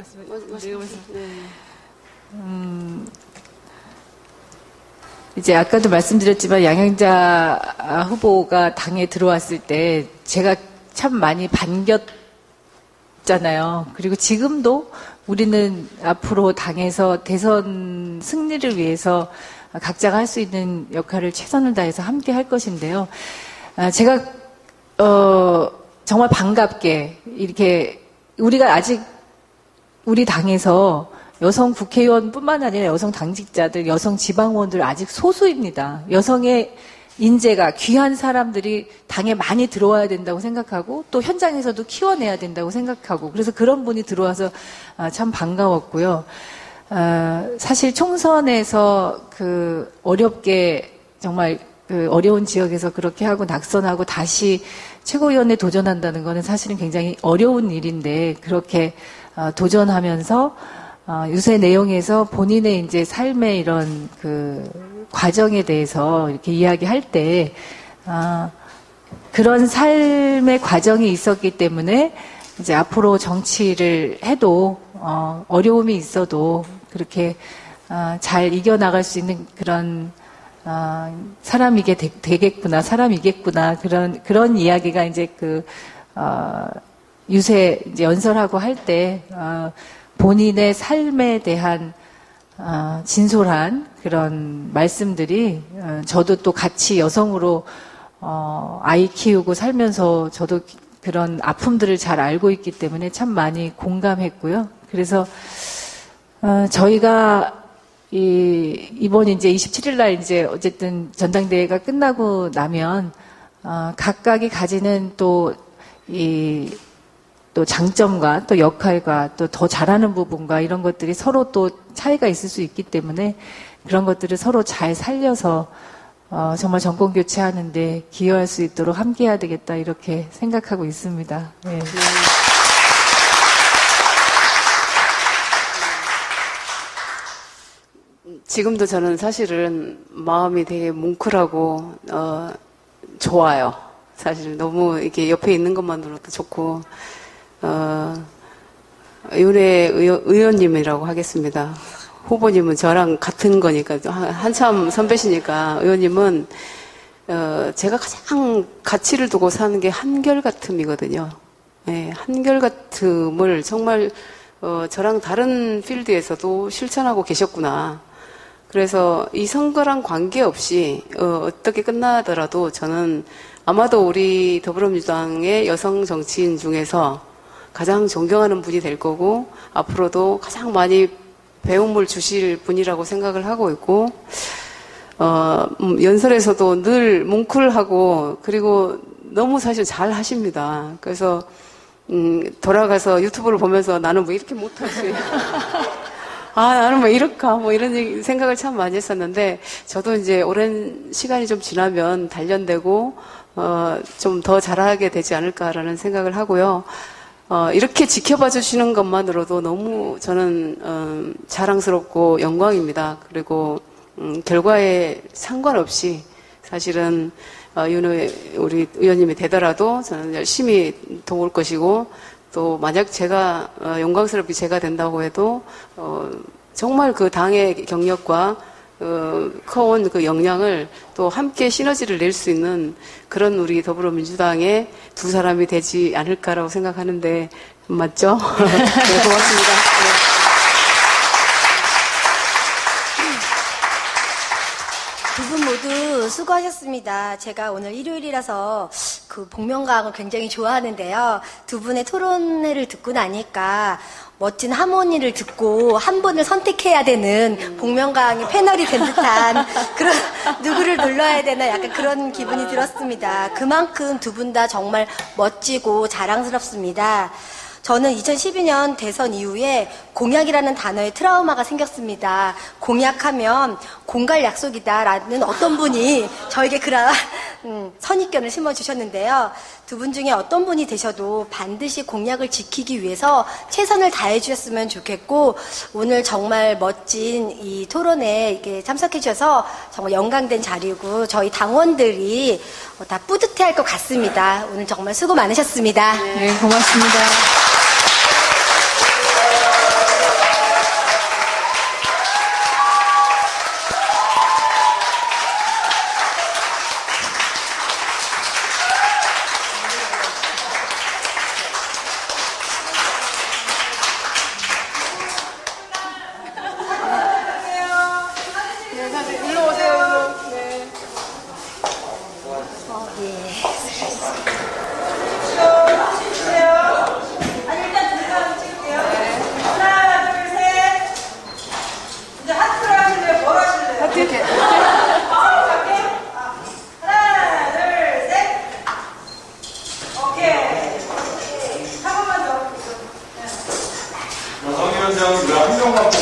이제 아까도 말씀드렸지만 양양자 후보가 당에 들어왔을 때 제가 참 많이 반겼잖아요. 그리고 지금도 우리는 앞으로 당에서 대선 승리를 위해서 각자가 할 수 있는 역할을 최선을 다해서 함께 할 것인데요. 제가 정말 반갑게 이렇게 우리가 아직 우리 당에서 여성 국회의원뿐만 아니라 여성 당직자들, 여성 지방의원들 아직 소수입니다. 여성의 인재가 귀한 사람들이 당에 많이 들어와야 된다고 생각하고 또 현장에서도 키워내야 된다고 생각하고 그래서 그런 분이 들어와서 참 반가웠고요. 사실 총선에서 어렵게 정말 어려운 지역에서 그렇게 하고 낙선하고 다시 최고위원에 도전한다는 거는 사실은 굉장히 어려운 일인데 그렇게 도전하면서 유세 내용에서 본인의 이제 삶의 이런 과정에 대해서 이렇게 이야기할 때, 그런 삶의 과정이 있었기 때문에 이제 앞으로 정치를 해도, 어려움이 있어도 그렇게, 잘 이겨나갈 수 있는 그런, 사람이게 되겠구나, 사람이겠구나, 그런 이야기가 이제 유세 이제 연설하고 할 때, 본인의 삶에 대한 진솔한 그런 말씀들이 저도 또 같이 여성으로 아이 키우고 살면서 저도 그런 아픔들을 잘 알고 있기 때문에 참 많이 공감했고요. 그래서 저희가 이번 이제 27일 날 이제 어쨌든 전당대회가 끝나고 나면 각각이 가지는 또 장점과 또 역할과 또 더 잘하는 부분과 이런 것들이 서로 또 차이가 있을 수 있기 때문에 그런 것들을 서로 잘 살려서 정말 정권 교체하는데 기여할 수 있도록 함께해야 되겠다 이렇게 생각하고 있습니다. 네. 지금도 저는 사실은 마음이 되게 뭉클하고 좋아요. 사실 너무 이렇게 옆에 있는 것만으로도 좋고 윤회 의원님이라고 하겠습니다. 후보님은 저랑 같은 거니까 한참 선배시니까 의원님은 제가 가장 가치를 두고 사는 게 한결같음이거든요. 네, 한결같음을 정말 저랑 다른 필드에서도 실천하고 계셨구나. 그래서 이 선거랑 관계없이 어떻게 끝나더라도 저는 아마도 우리 더불어민주당의 여성 정치인 중에서 가장 존경하는 분이 될 거고 앞으로도 가장 많이 배움을 주실 분이라고 생각을 하고 있고 연설에서도 늘 뭉클하고 그리고 너무 사실 잘 하십니다. 그래서 돌아가서 유튜브를 보면서 나는 왜 이렇게 못하지? 나는 왜 이럴까? 뭐 이런 생각을 참 많이 했었는데 저도 이제 오랜 시간이 좀 지나면 단련되고 좀 더 잘하게 되지 않을까라는 생각을 하고요. 이렇게 지켜봐 주시는 것만으로도 너무 저는 자랑스럽고 영광입니다. 그리고 결과에 상관없이 사실은 우리 의원님이 되더라도 저는 열심히 도울 것이고 또 만약 제가 영광스럽게 제가 된다고 해도 정말 그 당의 경력과 커온 그 역량을 또 함께 시너지를 낼 수 있는 그런 우리 더불어민주당의 두 사람이 되지 않을까라고 생각하는데 맞죠? 네, 고맙습니다. 두 분 모두 수고하셨습니다. 제가 오늘 일요일이라서 그 복면가왕을 굉장히 좋아하는데요. 두 분의 토론회를 듣고 나니까 멋진 하모니를 듣고 한 분을 선택해야 되는 복면가왕의 패널이 된 듯한 그런 누구를 눌러야 되나 약간 그런 기분이 들었습니다. 그만큼 두 분 다 정말 멋지고 자랑스럽습니다. 저는 2012년 대선 이후에 공약이라는 단어에 트라우마가 생겼습니다. 공약하면 공갈 약속이다라는 어떤 분이 저에게 그런 선입견을 심어주셨는데요. 두 분 중에 어떤 분이 되셔도 반드시 공약을 지키기 위해서 최선을 다해 주셨으면 좋겠고 오늘 정말 멋진 이 토론에 이렇게 참석해 주셔서 정말 영광된 자리고 저희 당원들이 다 뿌듯해할 것 같습니다. 오늘 정말 수고 많으셨습니다. 네, 고맙습니다. 여성위원장은 왜 한 명만